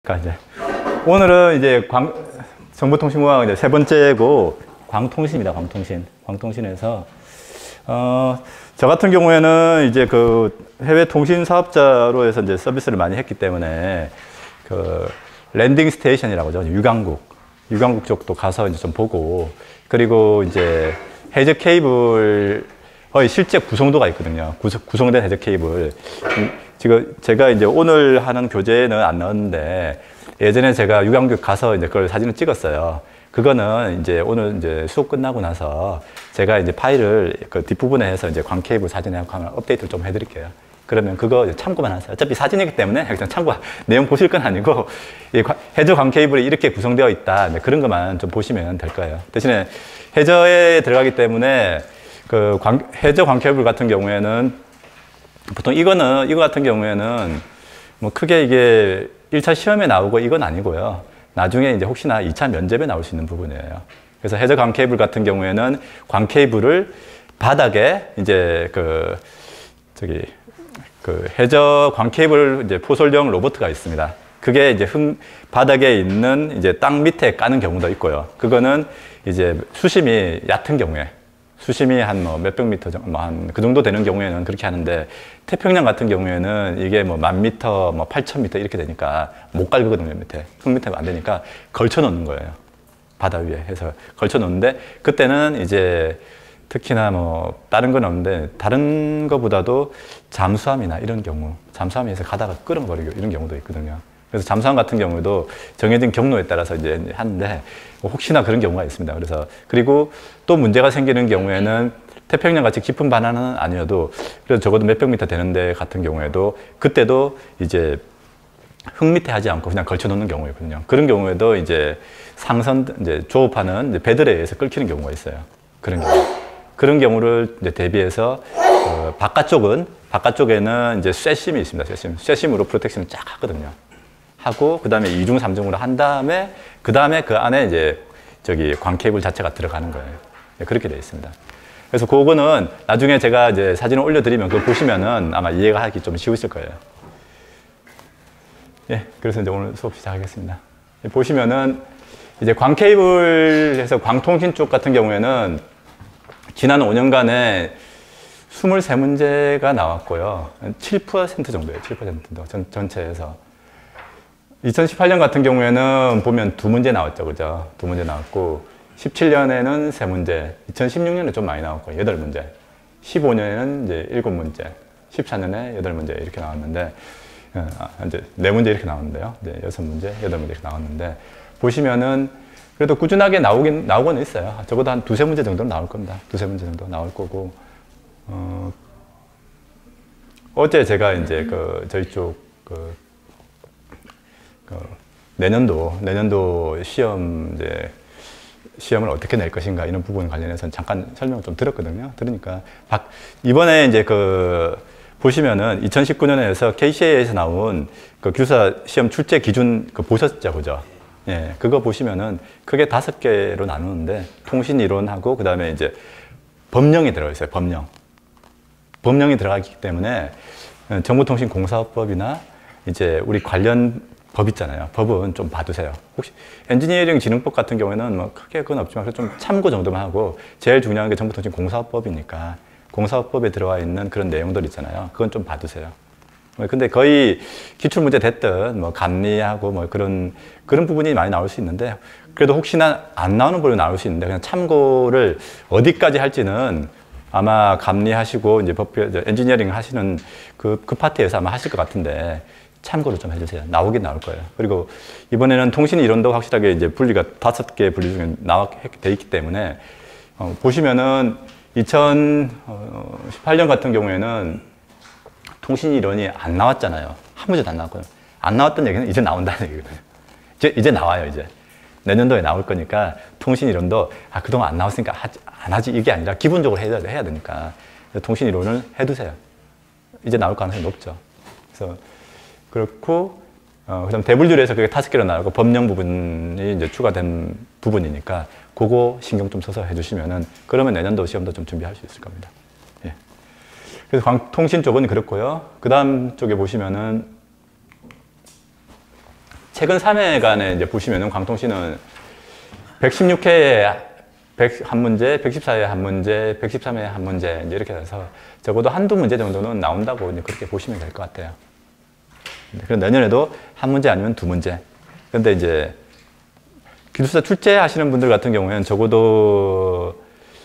이제 오늘은 이제 정보통신공학 이제 세 번째고 광통신입니다. 광통신에서 저 같은 경우에는 이제 그 해외 통신 사업자로 해서 이제 서비스를 많이 했기 때문에 그 랜딩 스테이션이라고 하죠. 유관국 쪽도 가서 이제 좀 보고, 그리고 이제 해저 케이블의 실제 구성도가 있거든요. 구성된 해저 케이블. 지금 제가 이제 오늘 하는 교재는 안 넣었는데, 예전에 제가 유관국 가서 이제 그걸 사진을 찍었어요. 그거는 이제 오늘 이제 수업 끝나고 나서 제가 이제 파일을 그 뒷부분에 해서 이제 광 케이블 사진하고 하면 업데이트를 좀 해드릴게요. 그러면 그거 참고만 하세요. 어차피 사진이기 때문에 그냥 내용 보실 건 아니고, 이 해저 광 케이블이 이렇게 구성되어 있다, 그런 것만 좀 보시면 될 거예요. 대신에 해저에 들어가기 때문에 그 해저 광 케이블 같은 경우에는 보통 이거 같은 경우에는 뭐 크게 이게 1차 시험에 나오고 이건 아니고요. 나중에 이제 혹시나 2차 면접에 나올 수 있는 부분이에요. 그래서 해저 광 케이블 같은 경우에는 광 케이블을 바닥에 이제 그 해저 광 케이블 이제 포솔형 로봇가 있습니다. 그게 이제 바닥에 있는 이제 땅 밑에 까는 경우도 있고요. 그거는 이제 수심이 얕은 경우에, 수심이 한 뭐 몇백 미터 정도, 한 그 정도 되는 경우에는 그렇게 하는데, 태평양 같은 경우에는 이게 뭐 1000미터, 뭐 8000미터 이렇게 되니까 못 갈거든요, 흙 밑에 안 되니까 걸쳐 놓는 거예요. 바다 위에 해서 걸쳐 놓는데, 그때는 이제 특히나 뭐 다른 건 없는데, 다른 거보다도 잠수함이나 이런 경우, 잠수함에서 가다가 끌어버리고 이런 경우도 있거든요. 그래서 잠수함 같은 경우도 정해진 경로에 따라서 이제 하는데, 혹시나 그런 경우가 있습니다. 그리고 또 문제가 생기는 경우에는 태평양 같이 깊은 바다는 아니어도 그래도 적어도 몇백 미터 되는데 같은 경우에도 그때도 이제 흙 밑에 하지 않고 그냥 걸쳐 놓는 경우였거든요. 그런 경우에도 이제 이제 조업하는 이제 배들에 의해서 끌히는 경우가 있어요. 그런 경우를 이제 대비해서 바깥쪽에는 이제 쇠심이 있습니다. 쇠심으로 프로텍션을 쫙 하거든요. 하고 그다음에 2중, 3중으로 한 다음에 그다음에 그 안에 이제 광 케이블 자체가 들어가는 거예요. 그렇게 되어 있습니다. 그래서 그거는 나중에 제가 이제 사진을 올려드리면 그거 보시면은 아마 이해가 하기 좀 쉬우실 거예요. 예, 그래서 이제 오늘 수업 시작하겠습니다. 보시면은 이제 광 케이블에서 광통신 쪽 같은 경우에는 지난 5년간에 23문제가 나왔고요. 7% 정도예요. 7% 전체에서. 2018년 같은 경우에는 보면 2문제 나왔죠. 그죠? 2문제 나왔고, 17년에는 3문제, 2016년에 좀 많이 나왔고, 8문제, 15년에는 이제 7문제, 14년에 8문제 이렇게 나왔는데, 이제 4문제 이렇게 나왔는데요. 이제 6문제, 8문제 이렇게 나왔는데, 보시면은 그래도 꾸준하게 나오고는 있어요. 적어도 한 2-3문제 정도는 나올 겁니다. 2-3문제 정도 나올 거고, 어제 제가 이제 저희 쪽 내년도 시험을 어떻게 낼 것인가 이런 부분 관련해서 잠깐 설명을 좀 들었거든요. 들으니까 이번에 이제 보시면은 2019년에서 KCA에서 나온 그 교사 시험 출제 기준 보셨죠, 그죠? 예, 그거 보시면은 크게 5개로 나누는데, 통신 이론하고 그다음에 이제 법령이 들어가 있어요. 법령이 들어가기 때문에 정보통신공사법이나 이제 우리 관련 법 있잖아요. 법은 좀 봐두세요. 혹시 엔지니어링 진흥법 같은 경우에는 뭐 크게 그건 없지만 좀 참고 정도만 하고, 제일 중요한 게 정보통신공사법이니까 공사법에 들어와 있는 그런 내용들 있잖아요. 그건 좀 봐두세요. 근데 거의 기출문제 됐든 뭐 감리하고 뭐 그런 부분이 많이 나올 수 있는데, 그래도 혹시나 안 나오는 부분이 나올 수 있는데, 그냥 참고를 어디까지 할지는 아마 감리하시고 이제 엔지니어링 하시는 그 파트에서 아마 하실 것 같은데, 참고를 좀 해주세요. 나오긴 나올 거예요. 그리고 이번에는 통신 이론도 확실하게 이제 분리가 5개 분리 중에 돼 있기 때문에, 보시면은 2018년 같은 경우에는 통신 이론이 안 나왔잖아요. 한 문제도 안 나왔거든요. 안 나왔던 얘기는 이제 나온다는 얘기거든요. 이제 나와요, 이제. 내년도에 나올 거니까 통신 이론도 그동안 안 나왔으니까 안 하지, 이게 아니라 기본적으로 해야 되니까 통신 이론을 해두세요. 이제 나올 가능성이 높죠. 그래서 그렇고, 그다음 대분류에서 그게 5개로 나오고 법령 부분이 이제 추가된 부분이니까 그거 신경 좀 써서 해주시면은, 그러면 내년도 시험도 좀 준비할 수 있을 겁니다. 예. 그래서 광통신 쪽은 그렇고요. 그 다음 쪽에 보시면은 최근 3회간에 이제 보시면은 광통시는 116회에 한 문제, 114회에 한 문제, 113회에 한 문제 이제 이렇게 해서 적어도 한두 문제 정도는 나온다고 이제 그렇게 보시면 될 것 같아요. 그럼 내년에도 한 문제 아니면 두 문제. 근데 이제 기술사 출제하시는 분들 같은 경우에는 적어도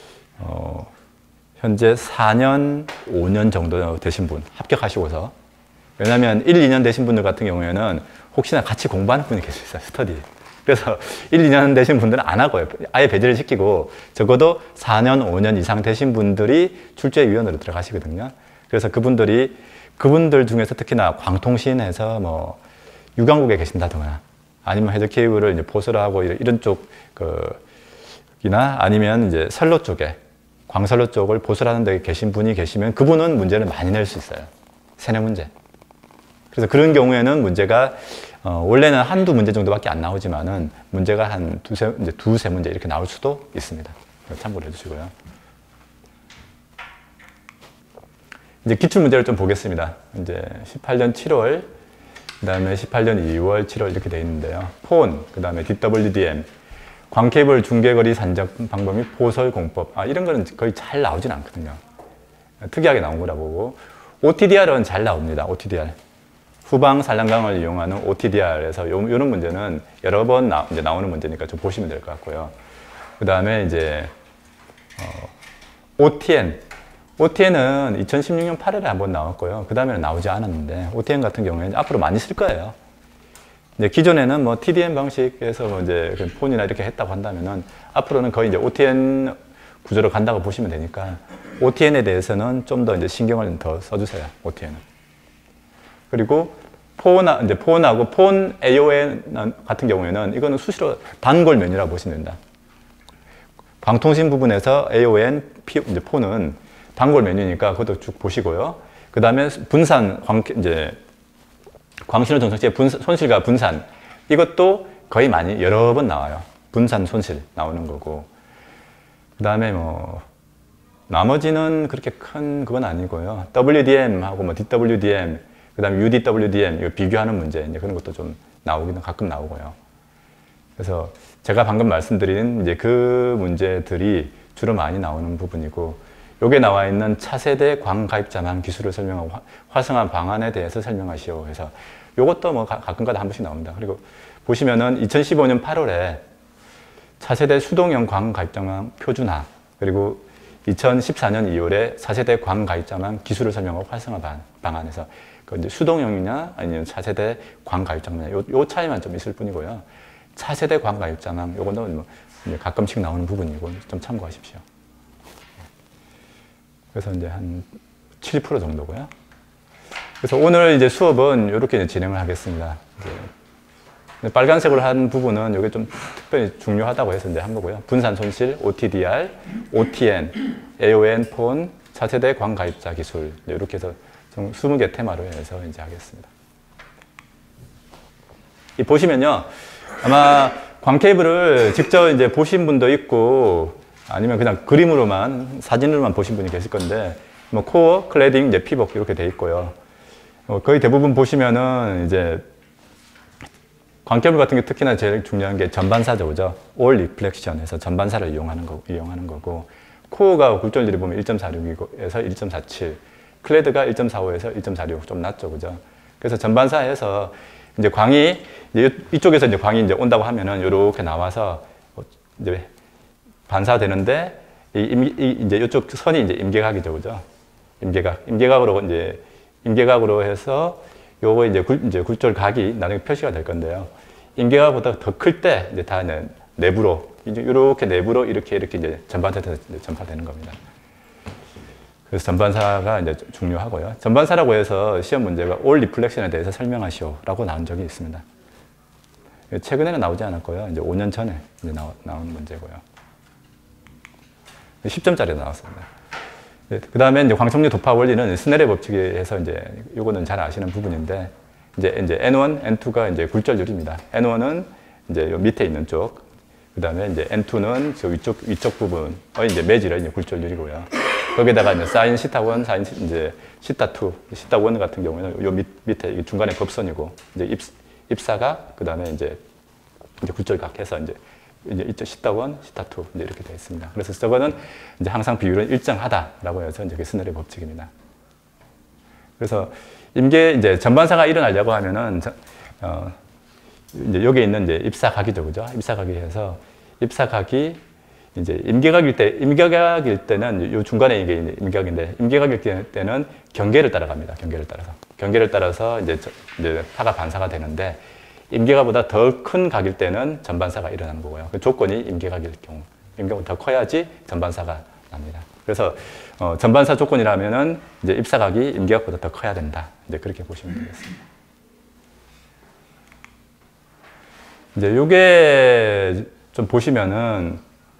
현재 4년, 5년 정도 되신 분 합격하시고서, 왜냐하면 1, 2년 되신 분들 같은 경우에는 혹시나 같이 공부하는 분이 계실 수 있어요, 스터디. 그래서 1, 2년 되신 분들은 안 하고요. 아예 배제를 시키고 적어도 4년, 5년 이상 되신 분들이 출제위원으로 들어가시거든요. 그래서 그분들 중에서 특히나 광통신에서 뭐 유관국에 계신다거나 아니면 헤드케이블을 이제 보수를 하고 이런 쪽 이나 아니면 이제 선로 쪽에 광선로 쪽을 보수를 하는 데 계신 분이 계시면 그분은 문제를 많이 낼 수 있어요. 세네 문제. 그래서 그런 경우에는 문제가 원래는 한두 문제 정도밖에 안 나오지만은 문제가 한 두세 문제 이렇게 나올 수도 있습니다. 참고를 해주시고요. 이제 기출 문제를 좀 보겠습니다. 이제 18년 7월, 그 다음에 18년 2월, 7월 이렇게 되어 있는데요. 폰, 그 다음에 DWDM, 광케이블 중계거리 산적 방법 및 포설 공법. 이런 거는 거의 잘 나오진 않거든요. 특이하게 나온 거라 보고. OTDR은 잘 나옵니다. OTDR. 후방 산란강을 이용하는 OTDR에서 이런 문제는 여러 번 이제 나오는 문제니까 좀 보시면 될 것 같고요. 그 다음에 이제 OTN. OTN은 2016년 8월에 한번 나왔고요. 그 다음에는 나오지 않았는데 OTN 같은 경우에는 앞으로 많이 쓸 거예요. 이제 기존에는 뭐 TDM 방식에서 뭐 이제 폰이나 이렇게 했다고 한다면은 앞으로는 거의 이제 OTN 구조로 간다고 보시면 되니까 OTN에 대해서는 좀 더 이제 신경을 더 써주세요. OTN은. 그리고 폰하고 폰 AON 같은 경우에는 이거는 수시로 단골 메뉴라고 보시면 된다. 광통신 부분에서 AON, 이제 폰은 단골 메뉴니까 그것도 쭉 보시고요. 그 다음에 분산, 광신호 정성치의 손실과 분산, 이것도 거의 많이 여러 번 나와요. 분산, 손실 나오는 거고. 그 다음에 뭐 나머지는 그렇게 큰 그건 아니고요. WDM하고 뭐 DWDM, 그 다음에 UDWDM 이거 비교하는 문제, 이제 그런 것도 좀 나오기는 가끔 나오고요. 그래서 제가 방금 말씀드린 이제 그 문제들이 주로 많이 나오는 부분이고, 여기에 나와 있는 차세대 광가입자망 기술을 설명하고 활성화 방안에 대해서 설명하시오 해서 이것도 뭐 가끔가다 한 번씩 나옵니다. 그리고 보시면은 2015년 8월에 차세대 수동형 광가입자망 표준화, 그리고 2014년 2월에 차세대 광가입자망 기술을 설명하고 활성화 방안에서 그 이제 수동형이냐 아니면 차세대 광가입자망 요 차이만 좀 있을 뿐이고요. 차세대 광가입자망 요거는 뭐 가끔씩 나오는 부분이고 좀 참고하십시오. 그래서 이제 한 7% 정도고요. 그래서 오늘 이제 수업은 이렇게 진행을 하겠습니다. 이제 빨간색으로 한 부분은 이게 좀 특별히 중요하다고 해서 이제 한 거고요. 분산 손실, OTDR, OTN, AON 폰, 차세대 광가입자 기술 이렇게 해서 좀 20개 테마로 해서 이제 하겠습니다. 이 보시면요, 아마 광케이블을 직접 이제 보신 분도 있고. 아니면 그냥 그림으로만, 사진으로만 보신 분이 계실 건데, 뭐, 코어, 클래딩, 이제 피복 이렇게 돼 있고요. 거의 대부분 보시면은 이제, 광케이블 같은 게 특히나 제일 중요한 게 전반사죠, 그죠? All Reflection 해서 전반사를 이용하는 거고, 코어가 굴절률이 보면 1.46에서 1.47, 클래드가 1.45에서 1.46, 좀 낮죠, 그죠? 그래서 전반사에서 이제 광이, 이쪽에서 이제 광이 이제 온다고 하면은 이렇게 나와서, 이제 반사되는데 이제 이쪽 선이 이제 임계각이죠, 그죠? 임계각으로 해서 요거 이제 굴절각이 나중에 표시가 될 건데요. 임계각보다 더 클 때 이제 다 내부로 이렇게 내부로 이렇게 이제 전파되는 겁니다. 그래서 전반사가 이제 중요하고요. 전반사라고 해서 시험 문제가 All Reflection에 대해서 설명하시오라고 나온 적이 있습니다. 최근에는 나오지 않았고요. 이제 5년 전에 이제 나온 문제고요. 10점짜리 나왔습니다. 그 다음에 이제 광속류 도파 원리는 스넬의 법칙에서 이제 요거는 잘 아시는 부분인데, 이제 N1, N2가 이제 굴절률입니다. N1은 이제 요 밑에 있는 쪽, 그 다음에 이제 N2는 저 위쪽 부분의 이제 매질의 이제 굴절률이고요. 거기다가 이제 사인 시타1, 사인 이제 시타2, 시타1 같은 경우에는 요 밑에 중간에 급선이고, 이제 입사각, 그 다음에 이제 굴절각 해서 이제 이쪽 시타1, 시타2 이제 이렇게 되어 있습니다. 그래서 저거는 이제 항상 비율은 일정하다라고 해서 이제 스넬의 법칙입니다. 그래서 이제 전반사가 일어나려고 하면은 이제 여기에 있는 이제 입사각이죠, 그죠? 입사각이 해서 입사각이 이제 임계각일 때는 요 중간에 이게 임계각인데 임계각일 때는 경계를 따라갑니다. 경계를 따라서 이제 파가 반사가 되는데 임계각보다 더 큰 각일 때는 전반사가 일어나는 거고요. 그 조건이 임계각일 경우, 임계각보다 더 커야지 전반사가 납니다. 그래서 전반사 조건이라면은 이제 입사각이 임계각보다 더 커야 된다. 이제 그렇게 보시면 되겠습니다. 이제 요게 좀 보시면은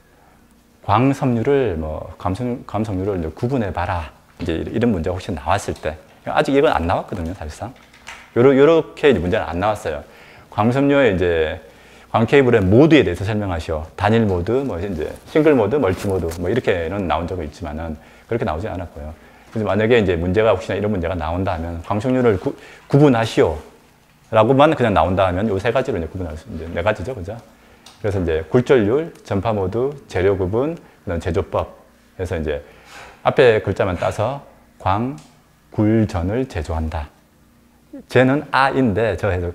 광섬유를 감섬유를 이제 구분해 봐라. 이제 이런 문제가 혹시 나왔을 때 아직 이건 안 나왔거든요, 사실상. 요렇게 문제는 안 나왔어요. 광섬유의 이제 광 케이블의 모드에 대해서 설명하시오. 단일 모드, 이제 싱글 모드, 멀티 모드, 이렇게는 나온 적은 있지만은 그렇게 나오지 않았고요. 그래서 만약에 이제 문제가 혹시나 이런 문제가 나온다 하면 광섬유를 구분하시오. 라고만 그냥 나온다 하면 요 세 가지로 이제 구분할 수 있는데 네 가지죠, 그죠? 그래서 이제 굴절률, 전파 모드, 재료 구분, 그다음 제조법. 해서 이제 앞에 글자만 따서 광, 굴전을 제조한다. 쟤는 아인데 저 해서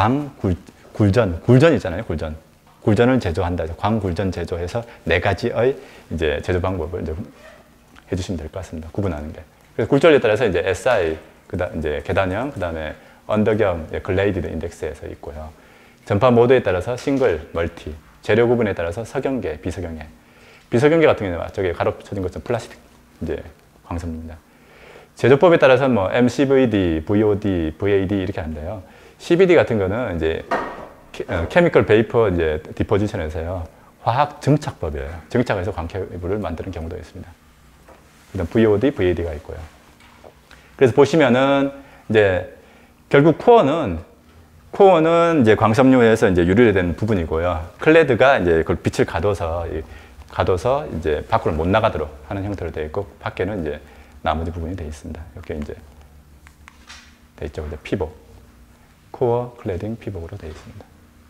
굴전 있잖아요, 굴전을 제조한다. 광굴전 제조해서 네 가지의 이제 제조 방법을 이제 해주시면 될 것 같습니다. 구분하는 게. 그래서 굴절에 따라서 이제 SI, 그다음 이제 계단형, 그다음에 언더경, 글레이디드 인덱스에서 있고요. 전파 모드에 따라서 싱글, 멀티, 재료 구분에 따라서 석영계, 비석영계. 비석영계 같은 경우는 저기 가로 쳐진 것처럼 플라스틱 이제 광섬유입니다. 제조법에 따라서 MCVD, VOD, VAD 이렇게 하는데요. CVD 같은 거는 이제 케미컬 베이퍼 이제 디포지션에서요. 화학 증착법이에요. 증착해서 광케이블을 만드는 경우도 있습니다. 그다음 VOD, VAD가 있고요. 그래서 보시면은 이제 결국 코어는 이제 광섬유에서 이제 유리로 된 부분이고요. 클레드가 이제 그걸 빛을 가둬서 이제 밖으로 못 나가도록 하는 형태로 되어 있고, 밖에는 이제 나머지 부분이 되어 있습니다. 이렇게 이제 되어 있죠. 피복. 코어 클레딩 피복으로 되어 있습니다.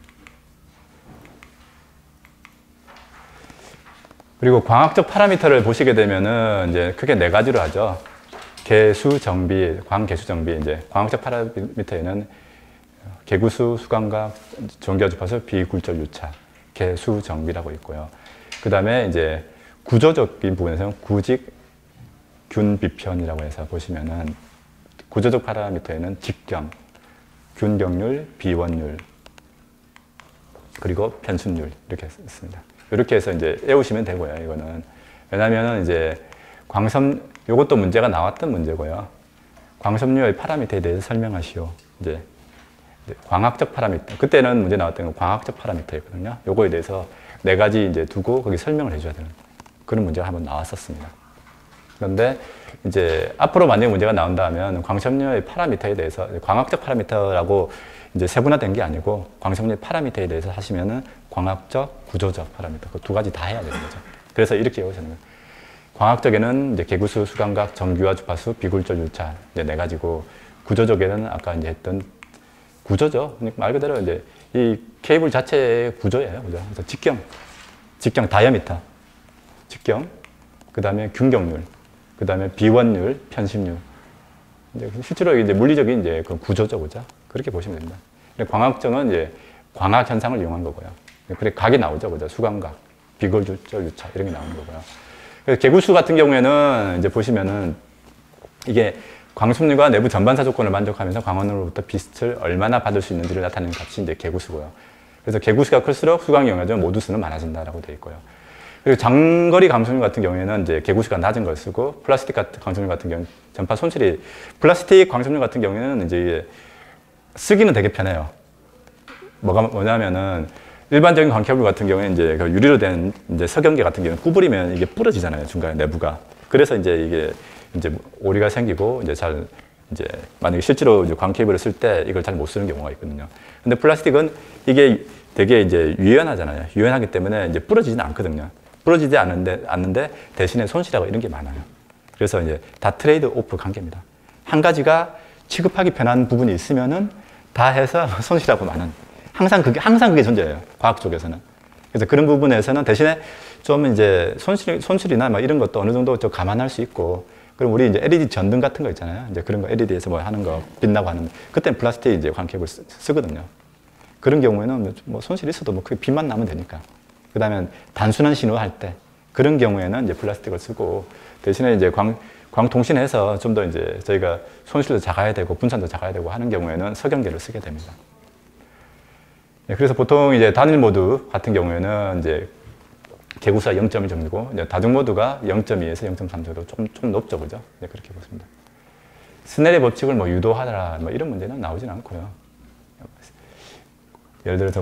그리고 광학적 파라미터를 보시게 되면은 이제 크게 네 가지로 하죠. 개수 정비, 광개수 정비. 이제 광학적 파라미터에는 개구수, 수광각, 전기주파수, 비굴절 유차, 개수 정비라고 있고요. 그 다음에 이제 구조적인 부분에서는 구직, 균, 비편이라고 해서 보시면은 구조적 파라미터에는 직경, 균경률, 비원율, 그리고 편순율 이렇게 있습니다. 이렇게 해서 이제 외우시면 되고요. 이거는 왜냐하면 이제 요것도 문제가 나왔던 문제고요. 광섬유의 파라미터에 대해서 설명하시오. 이제 광학적 파라미터. 그때는 문제 나왔던 건 광학적 파라미터였거든요. 요거에 대해서 네 가지 이제 두고 거기 설명을 해줘야 되는 그런 문제가 한번 나왔었습니다. 그런데 이제 앞으로 만약에 문제가 나온다 하면 광섬유의 파라미터에 대해서 광학적 파라미터라고 이제 세분화된 게 아니고 광섬유의 파라미터에 대해서 하시면은 광학적, 구조적 파라미터 그 두 가지 다 해야 되는 거죠. 그래서 이렇게 외우시는 거예요. 광학적에는 이제 개구수, 수광각, 정규화 주파수, 비굴절 유차 이제 네 가지고, 구조적에는 아까 이제 했던 구조죠. 말 그대로 이제 이 케이블 자체의 구조예요. 그죠? 그래서 직경 다이아미터, 직경, 그 다음에 균경률, 그 다음에 비원율, 편심률. 이제 실제로 이제 물리적인 이제 그 구조죠, 그죠? 그렇게 보시면 됩니다. 광학적은 이제 광학 현상을 이용한 거고요. 그래 각이 나오죠, 그죠? 수광각, 비굴절 유차 이런 게 나오는 거고요. 그래서 개구수 같은 경우에는 이제 보시면은 이게 광섬유가 내부 전반사 조건을 만족하면서 광원으로부터 빛을 얼마나 받을 수 있는지를 나타내는 값이 이제 개구수고요. 그래서 개구수가 클수록 수광이 영해져 모두수는 많아진다라고 되어 있고요. 그리고 장거리 광섬유 같은 경우에는 이제 개구수가 낮은 걸 쓰고, 플라스틱 같은 광섬유 같은 경우는 전파 손실이, 플라스틱 광섬유 같은 경우에는 이제 쓰기는 되게 편해요. 뭐냐면은 일반적인 광케이블 같은 경우에 이제 그 유리로 된 이제 석영계 같은 경우는 구부리면 이게 부러지잖아요, 중간에 내부가. 그래서 이제 이게 이제 오리가 생기고 이제 만약에 실제로 이제 광케이블을 쓸 때 이걸 잘 못 쓰는 경우가 있거든요. 근데 플라스틱은 이게 되게 이제 유연하잖아요. 유연하기 때문에 이제 부러지지는 않거든요. 부러지지 않는데 대신에 손실하고 이런 게 많아요. 그래서 이제 다 트레이드 오프 관계입니다. 한 가지가 취급하기 편한 부분이 있으면은 다 해서 손실하고 많은. 항상 그게 존재해요. 과학 쪽에서는. 그래서 그런 부분에서는 대신에 좀 이제 손실이나 뭐 이런 것도 어느 정도 좀 감안할 수 있고, 그럼 우리 이제 LED 전등 같은 거 있잖아요. 이제 그런 거 LED에서 뭐 하는 거 빛나고 하는, 그때는 플라스틱 이제 광캡을 쓰거든요. 그런 경우에는 뭐 손실이 있어도 뭐 그게 빛만 나면 되니까. 그 다음에 단순한 신호할 때, 그런 경우에는 이제 플라스틱을 쓰고, 대신에 이제 광통신해서 좀 더 이제 저희가 손실도 작아야 되고 분산도 작아야 되고 하는 경우에는 석영계를 쓰게 됩니다. 네, 그래서 보통 이제 단일 모드 같은 경우에는 이제 개구수가 0.1 정도고, 이제 다중 모드가 0.2에서 0.3 정도 좀 높죠, 그죠? 네, 그렇게 보습니다. 스넬의 법칙을 뭐 유도하라, 뭐 이런 문제는 나오진 않고요. 예를 들어서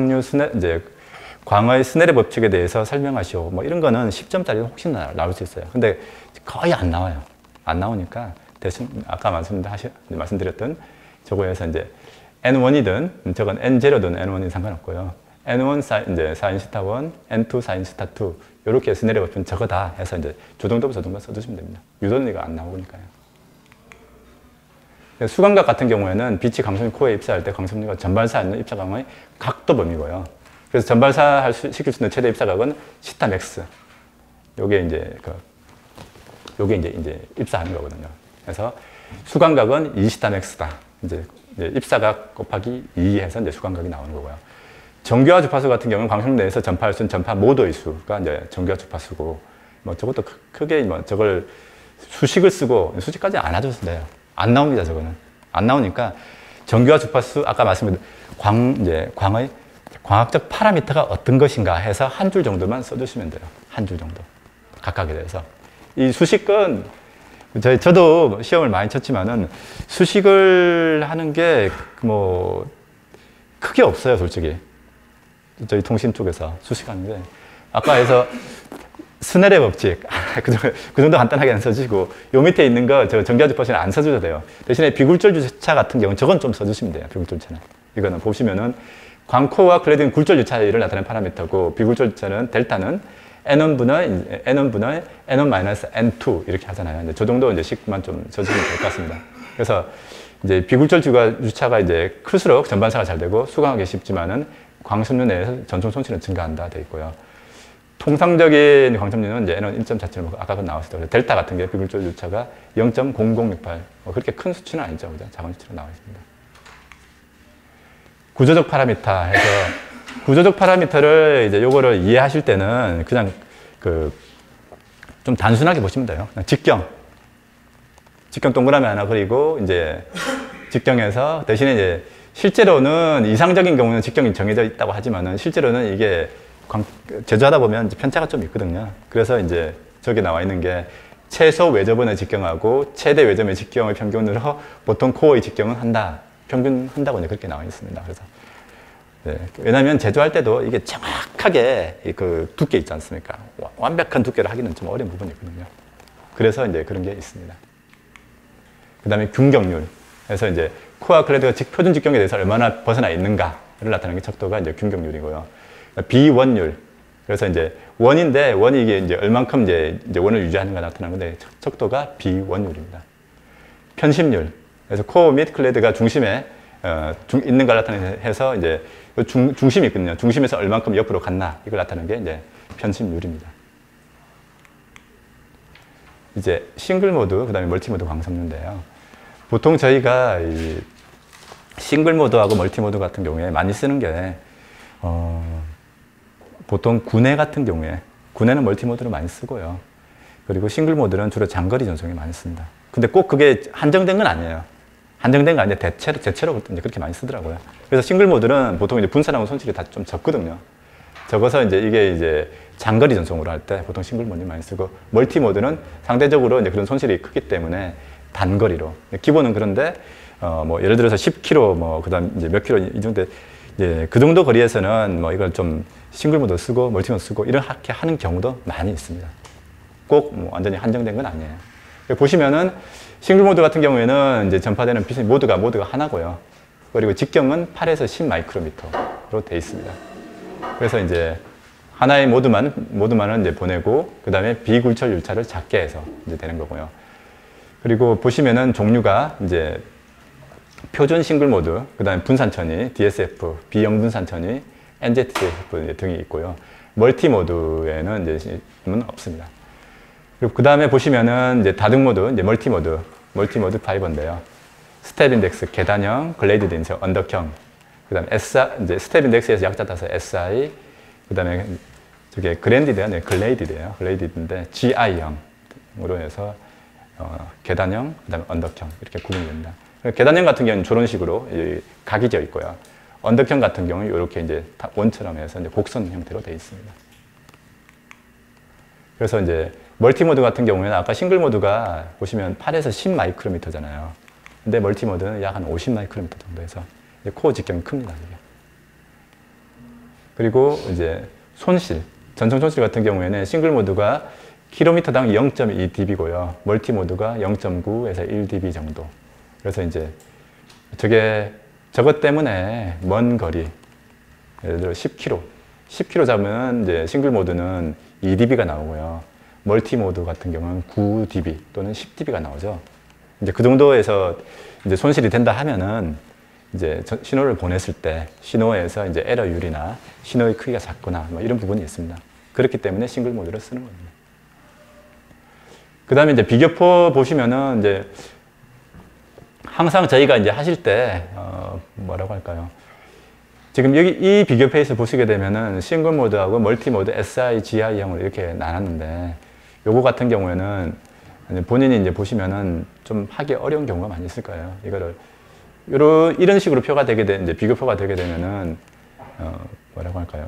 광의 스넬의 법칙에 대해서 설명하시오. 뭐 이런 거는 10점짜리 혹시나 나올 수 있어요. 근데 거의 안 나와요. 안 나오니까 대충 아까 말씀드렸던 저거에서 이제 N1이든 저건 N0든 N1이든 상관없고요. N1 이제 사인 시타 1, N2 사인 시타 2 이렇게 스넬의 법칙은 저거다 해서 이제 조정도부 써주시면 됩니다. 유도리가 안 나오니까요. 수광각 같은 경우에는 빛이 광선이 코어에 입사할 때 광선리가 전발사하는 입사각의 각도 범위고요. 그래서 전발사 시킬 수 있는 최대 입사각은 시타 맥스. 요게 이제 입사하는 거거든요. 그래서 수광각은 2시타 맥스다. 이제 입사각 곱하기 2 해서 이제 수광각이 나오는 거고요. 정교화 주파수 같은 경우는 광선 내에서 전파할 수 있는 전파 모드의 수가 이제 정교화 주파수고, 뭐 저것도 크게 뭐 저걸 수식을 쓰고, 수식까지 안 하셔도 돼요. 안 나옵니다, 저거는. 안 나오니까 정교화 주파수, 아까 말씀드린 광의 광학적 파라미터가 어떤 것인가 해서 한 줄 정도만 써주시면 돼요. 한 줄 정도. 각각에 대해서. 이 수식은, 저도 시험을 많이 쳤지만은 수식을 하는 게 뭐 크게 없어요, 솔직히. 저희 통신 쪽에서 수식하는 게. 아까 해서 스넬의 법칙, 그 정도 간단하게 안 써주시고, 요 밑에 있는 거, 정교화 주파수는 안 써주셔도 돼요. 대신에 비굴절 주차 같은 경우는 저건 좀 써주시면 돼요, 비굴절 주차는. 이거는 보시면은, 광코어와 클레드는 굴절 주차율을 나타내는 파라미터고, 비굴절 주차는 델타는 N1분의 N1-N2 이렇게 하잖아요. 이제 저 정도 이제 식만 좀 써주시면 될 것 같습니다. 그래서 이제 비굴절 주차가 이제 클수록 전반사가 잘 되고, 수강하기 쉽지만은 광선류 내에서 전송 손실은 증가한다 되어 있고요. 통상적인 광첨류는 이제 N은 1.47, 아까 나왔을 때 델타 같은 게 비굴절 주차가 0.0068, 그렇게 큰 수치는 아니죠, 그죠? 작은 수치로 나와 있습니다. 구조적 파라미터 해서, 구조적 파라미터를 이제 요거를 이해하실 때는 그냥 좀 단순하게 보시면 돼요. 그냥 직경 동그라미 하나 그리고 이제 직경에서 대신에 이제 실제로는 이상적인 경우는 직경이 정해져 있다고 하지만은 실제로는 이게 제조하다 보면 이제 편차가 좀 있거든요. 그래서 이제 저기 나와 있는 게 최소 외접원의 직경하고 최대 외접의 직경의 평균으로 보통 코어의 직경은 평균한다고 이제 그렇게 나와 있습니다. 그래서 네. 왜냐하면 제조할 때도 이게 정확하게 그 두께 있지 않습니까? 완벽한 두께를 하기는 좀 어려운 부분이 있거든요. 그래서 이제 그런 게 있습니다. 그 다음에 균경률. 그래서 이제 코어와 클레드가 표준 직경에 대해서 얼마나 벗어나 있는가를 나타내는 게 척도가 이제 균경률이고요. 비원율. 그래서 이제 원인데 원이 이게 얼만큼 이제 원을 유지하는가 나타나는 건데 척도가 비원율입니다. 편심률. 그래서 코어 및 클레드가 중심에 있는가 나타내서 이제 중심이 있거든요. 중심에서 얼만큼 옆으로 갔나 이걸 나타내는 게 이제 편심률입니다. 이제 싱글 모드, 그다음에 멀티 모드 광섬유인데요. 보통 저희가 이 싱글 모드하고 멀티 모드 같은 경우에 많이 쓰는 게 보통 군내 같은 경우에 군내는 멀티 모드를 많이 쓰고요. 그리고 싱글 모드는 주로 장거리 전송에 많이 씁니다. 근데 꼭 그게 한정된 건 아니에요. 한정된 거 아니라 대체로 이제 그렇게 많이 쓰더라고요. 그래서 싱글 모드는 보통 이제 분산하고 손실이 다 좀 적거든요. 적어서 이제 이게 이제 장거리 전송으로 할 때 보통 싱글 모드를 많이 쓰고, 멀티 모드는 상대적으로 이제 그런 손실이 크기 때문에 단거리로. 기본은 그런데 뭐 예를 들어서 10km 뭐 그다음 이제 몇 킬로 이 정도 이제 그 정도 거리에서는 뭐 이걸 좀 싱글 모드 쓰고 멀티 모드 쓰고 이렇게 하는 경우도 많이 있습니다. 꼭 뭐 완전히 한정된 건 아니에요. 보시면은 싱글 모드 같은 경우에는 이제 전파되는 빛의 모드가 하나고요. 그리고 직경은 8에서 10 마이크로미터로 되어 있습니다. 그래서 이제 하나의 모드만은 이제 보내고, 그 다음에 비굴절 율차를 작게 해서 이제 되는 거고요. 그리고 보시면은 종류가 이제 표준 싱글 모드, 그 다음에 분산천이, DSF, 비형 분산천이, NZF 등이 있고요. 멀티 모드에는 이제 없습니다. 그리고 그 다음에 보시면은 이제 다등 모드, 이제 멀티 모드 5인데요. 스텝 인덱스, 계단형, 글레이디드 인덱스, 언덕형, 그 다음에 이제 스텝 인덱스에서 약자 따서 SI, 그 다음에 저게 그랜디드야, 네, 글레이디드인데 GI형으로 해서 계단형, 그 다음에 언덕형 이렇게 구분이 됩니다. 계단형 같은 경우는 저런 식으로 각이 지어 있고요. 언덕형 같은 경우는 이렇게 이제 원처럼 해서 이제 곡선 형태로 되어 있습니다. 그래서 이제 멀티 모드 같은 경우에는 아까 싱글 모드가 보시면 8에서 10 마이크로미터잖아요. 근데 멀티 모드는 약 한 50 마이크로미터 정도 해서 코어 직경이 큽니다. 이게. 그리고 이제 손실, 전송 손실 같은 경우에는 싱글 모드가 킬로미터당 0.2dB고요. 멀티 모드가 0.9에서 1dB 정도. 그래서 이제 저것 때문에 먼 거리, 예를 들어 10km 잡으면 이제 싱글 모드는 2dB가 나오고요. 멀티 모드 같은 경우는 9dB 또는 10dB가 나오죠. 이제 그 정도에서 이제 손실이 된다 하면은 이제 신호를 보냈을 때 신호에서 이제 에러율이나 신호의 크기가 작거나 뭐 이런 부분이 있습니다. 그렇기 때문에 싱글 모드를 쓰는 겁니다. 그 다음에 이제 비교표 보시면은 이제 항상 저희가 이제 하실 때, 뭐라고 할까요? 지금 여기 이 비교표에서 보시게 되면은 싱글 모드하고 멀티 모드, SI, GI형으로 이렇게 나눴는데, 요거 같은 경우에는 본인이 이제 보시면은 좀 하기 어려운 경우가 많이 있을 거예요. 이거를, 이런 식으로 표가 되게 이제 비교표가 되게 되면은, 뭐라고 할까요?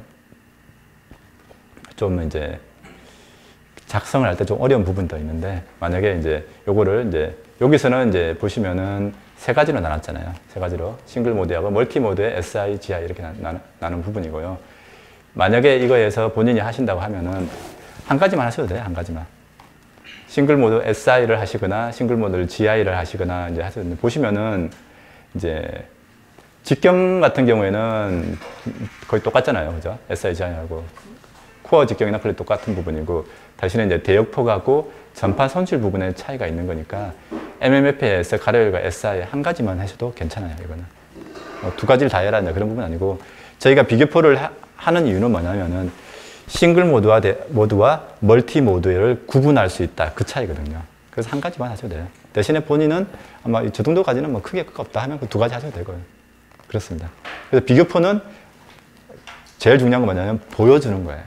좀 이제 작성을 할 때 좀 어려운 부분도 있는데, 만약에 이제 요거를 이제 여기서는 이제 보시면은 세 가지로 나눴잖아요. 세 가지로. 싱글 모드하고 멀티 모드에 SI, GI 이렇게 나눈 부분이고요. 만약에 이거에서 본인이 하신다고 하면은 한 가지만 하셔도 돼요. 한 가지만. 싱글 모드 SI를 하시거나 싱글 모드를 GI를 하시거나 이제 하셔도 돼요. 보시면은 이제 직경 같은 경우에는 거의 똑같잖아요. 그죠? SI, GI하고. 코어 직경이나 거의 똑같은 부분이고, 대신에 이제 대역폭하고 전파 손실 부분에 차이가 있는 거니까 MMF에서 가로열과 SI 한 가지만 하셔도 괜찮아요. 이거는 두 가지를 다 해라 그런 부분 아니고, 저희가 비교표를 하는 이유는 뭐냐면은 싱글 모드와 멀티 모드를 구분할 수 있다, 그 차이거든요. 그래서 한 가지만 하셔도 돼요. 대신에 본인은 아마 저 정도까지는 뭐 크게 없다 하면 그 두 가지 하셔도 되고요. 그렇습니다. 그래서 비교표는 제일 중요한 건 뭐냐면 보여주는 거예요.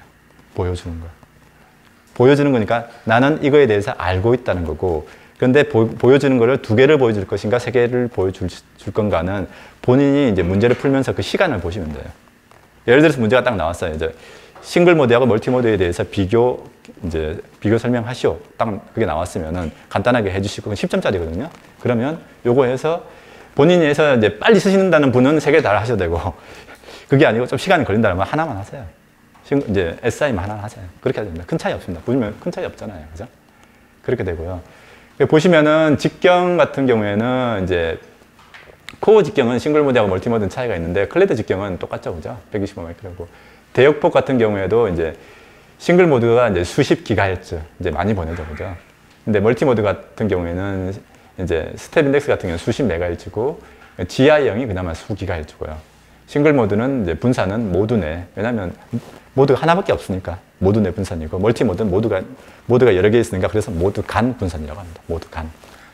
보여주는 거니까 나는 이거에 대해서 알고 있다는 거고, 그런데 보여주는 거를 두 개를 보여줄 것인가, 세 개를 보여줄 건가는 본인이 이제 문제를 풀면서 그 시간을 보시면 돼요. 예를 들어서 문제가 딱 나왔어요. 이제 싱글 모드하고 멀티 모드에 대해서 비교 설명하시오. 딱 그게 나왔으면은 간단하게 해주시고, 10점짜리거든요. 그러면 요거 해서 본인이 해서 이제 빨리 쓰신다는 분은 세 개 다 하셔도 되고, 그게 아니고 좀 시간이 걸린다면 하나만 하세요. 이제 SI만 하나 하세요. 그렇게 해야 됩니다. 큰 차이 없습니다. 보시면 큰 차이 없잖아요. 그죠? 그렇게 되고요. 보시면은 직경 같은 경우에는 이제 코어 직경은 싱글 모드하고 멀티 모드는 차이가 있는데, 클레드 직경은 똑같죠. 그죠? 125마이크로고. 대역폭 같은 경우에도 이제 싱글 모드가 이제 수십 기가헤르츠 이제 많이 보내죠. 그죠? 근데 멀티 모드 같은 경우에는 이제 스텝 인덱스 같은 경우는 수십 메가헤르츠고, GI형이 그나마 수 기가헤르츠고요. 싱글 모드는 이제 분산은 모두 내, 왜냐면 모드가 하나밖에 없으니까 모두 내 분산이고, 멀티 모드는 모드가 여러 개 있으니까 그래서 모두 간 분산이라고 합니다. 모두 간.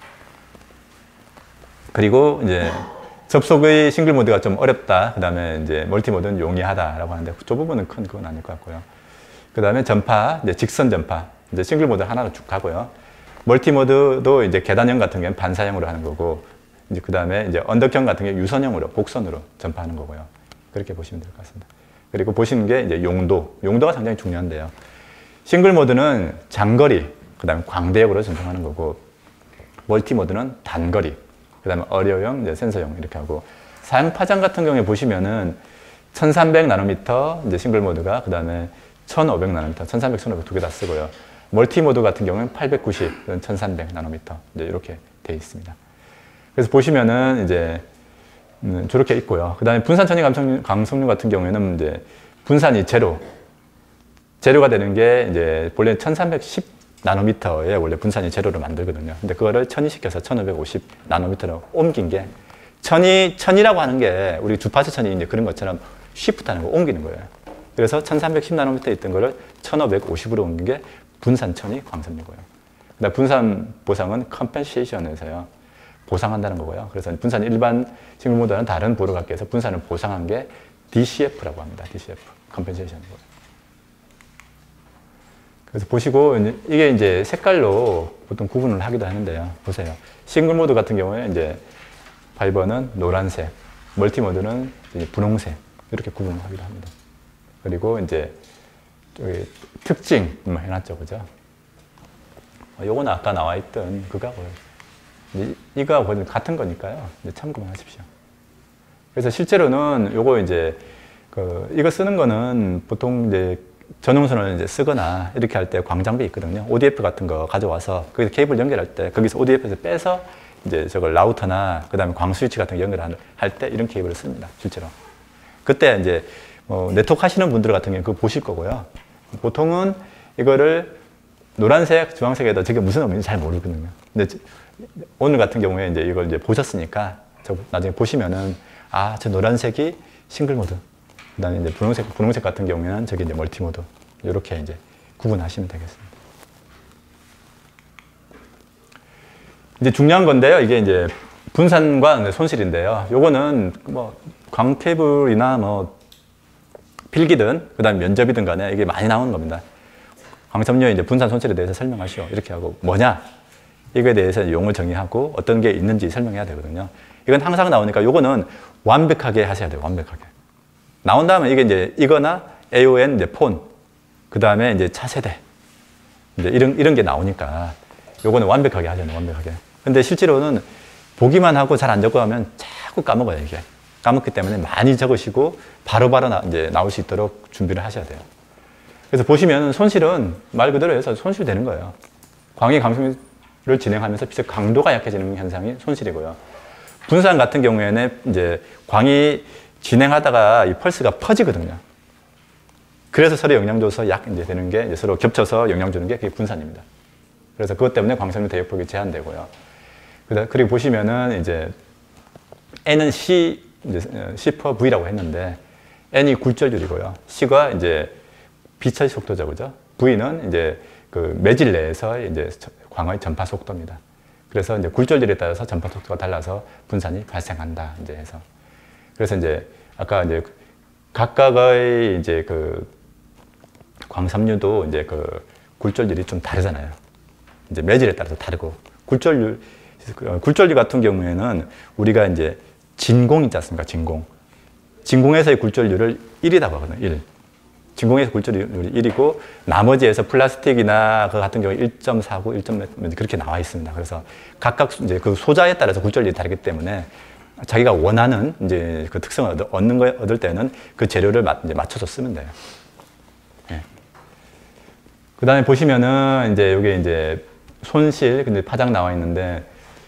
그리고 이제 접속의 싱글 모드가 좀 어렵다. 그 다음에 이제 멀티 모드는 용이하다라고 하는데, 저 부분은 큰 그건 아닐 것 같고요. 그 다음에 전파, 이제 직선 전파. 이제 싱글 모드 하나로 쭉 가고요. 멀티 모드도 이제 계단형 같은 경우는 반사형으로 하는 거고, 이제 그 다음에 이제 언덕형 같은 경우 유선형으로, 곡선으로 전파하는 거고요. 그렇게 보시면 될 것 같습니다. 그리고 보시는 게 이제 용도가 상당히 중요한데요. 싱글 모드는 장거리, 그 다음에 광대역으로 전송하는 거고, 멀티 모드는 단거리, 그 다음에 어려형, 이제 센서형 이렇게 하고, 사용 파장 같은 경우에 보시면은 1300 나노미터 이제 싱글 모드가, 그 다음에 1500 나노미터, 1300, 1500 두 개 다 쓰고요. 멀티 모드 같은 경우는 890, 1300 나노미터 이제 이렇게 되어 있습니다. 그래서 보시면은 이제 저렇게 있고요. 그 다음에 분산 천이 강성류 같은 경우에는 이제 분산이 제로가 되는 게 이제 원래 1310 나노미터에 원래 분산이 제로로 만들거든요. 근데 그거를 천이 시켜서 1550 나노미터로 옮긴 게 천이라고 하는 게 우리 주파수 천이 이제 그런 것처럼 쉬프트하는 거 옮기는 거예요. 그래서 1310나노미터에 있던 거를 1550으로 옮긴 게 분산천이 광섬유고요. 그다음 분산 보상은 컴펜세이션에서요. 보상한다는 거고요. 그래서 분산 일반 싱글모드와는 다른 보를 갖기 위해서 분산을 보상한 게 DCF라고 합니다. DCF, 컴펜세이션이고요. 그래서 보시고 이게 이제 색깔로 보통 구분을 하기도 하는데요. 보세요. 싱글모드 같은 경우에 이제 파이버는 노란색, 멀티모드는 이제 분홍색 이렇게 구분을 하기도 합니다. 그리고 이제 특징 해놨죠, 그죠? 요거는 아까 나와 있던 그거하고요. 이거하고 같은 거니까요. 참고만 하십시오. 그래서 실제로는 요거 이제 이거 쓰는 거는 보통 이제 전용선을 이제 쓰거나 이렇게 할 때 광장비 있거든요. ODF 같은 거 가져와서 거기서 케이블 연결할 때 거기서 ODF에서 빼서 이제 저걸 라우터나 그 다음에 광 스위치 같은 거 연결할 때 이런 케이블을 씁니다. 실제로. 그때 이제 네트워크 하시는 분들 같은 경우는 그거 보실 거고요. 보통은 이거를 노란색, 주황색에다 저게 무슨 의미인지 잘 모르거든요. 근데 오늘 같은 경우에 이제 이걸 이제 보셨으니까 나중에 보시면은 아, 저 노란색이 싱글 모드. 그 다음에 이제 분홍색 같은 경우에는 저게 이제 멀티 모드. 이렇게 이제 구분하시면 되겠습니다. 이제 중요한 건데요. 이게 이제 분산과 손실인데요. 요거는 뭐 광 케이블이나 뭐 필기든 그다음 면접이든 간에 이게 많이 나오는 겁니다. 광섬유의 이제 분산 손실에 대해서 설명하시오. 이렇게 하고 뭐냐? 이거에 대해서 용어를 정의하고 어떤 게 있는지 설명해야 되거든요. 이건 항상 나오니까 요거는 완벽하게 하셔야 돼요. 완벽하게. 나온 다음에 이게 이제 이거나 AON 이제 폰, 그 다음에 이제 차세대 이제 이런 게 나오니까 요거는 완벽하게 하잖아요. 완벽하게. 근데 실제로는 보기만 하고 잘 안 적고 하면 자꾸 까먹어요. 이게. 까먹기 때문에 많이 적으시고 바로바로 이제 나올 수 있도록 준비를 하셔야 돼요. 그래서 보시면 손실은 말 그대로 해서 손실되는 거예요. 광의 강성을 진행하면서 빛의 강도가 약해지는 현상이 손실이고요. 분산 같은 경우에는 이제 광이 진행하다가 이 펄스가 퍼지거든요. 그래서 서로 영향 줘서 이제 되는 게 이제 서로 겹쳐서 영향 주는 게 그게 분산입니다. 그래서 그것 때문에 광섬유 대역폭이 제한되고요. 그리고 보시면은 이제 N은 C per V라고 했는데 N이 굴절률이고요. C가 이제 비처리 속도죠, 그죠? V는 이제 그 매질 내에서 이제 광의 전파 속도입니다. 그래서 이제 굴절률에 따라서 전파 속도가 달라서 분산이 발생한다, 이제 해서. 그래서 이제 아까 이제 각각의 이제 그 광섬유도 이제 그 굴절률이 좀 다르잖아요. 이제 매질에 따라서 다르고 굴절률 같은 경우에는 우리가 이제 진공 있지 않습니까? 진공에서의 굴절률을 1이라고 하거든요. 1. 진공에서 굴절률이 1이고 나머지에서 플라스틱이나 그 같은 경우에 1.49, 1.몇 그렇게 나와 있습니다. 그래서 각각 이제 그 소자에 따라서 굴절률이 다르기 때문에 자기가 원하는 이제 그 특성을 얻을 때는 그 재료를 이제 맞춰서 쓰면 돼요. 예. 그 다음에 보시면은 이제 여기 이제 손실, 근데 파장 나와 있는데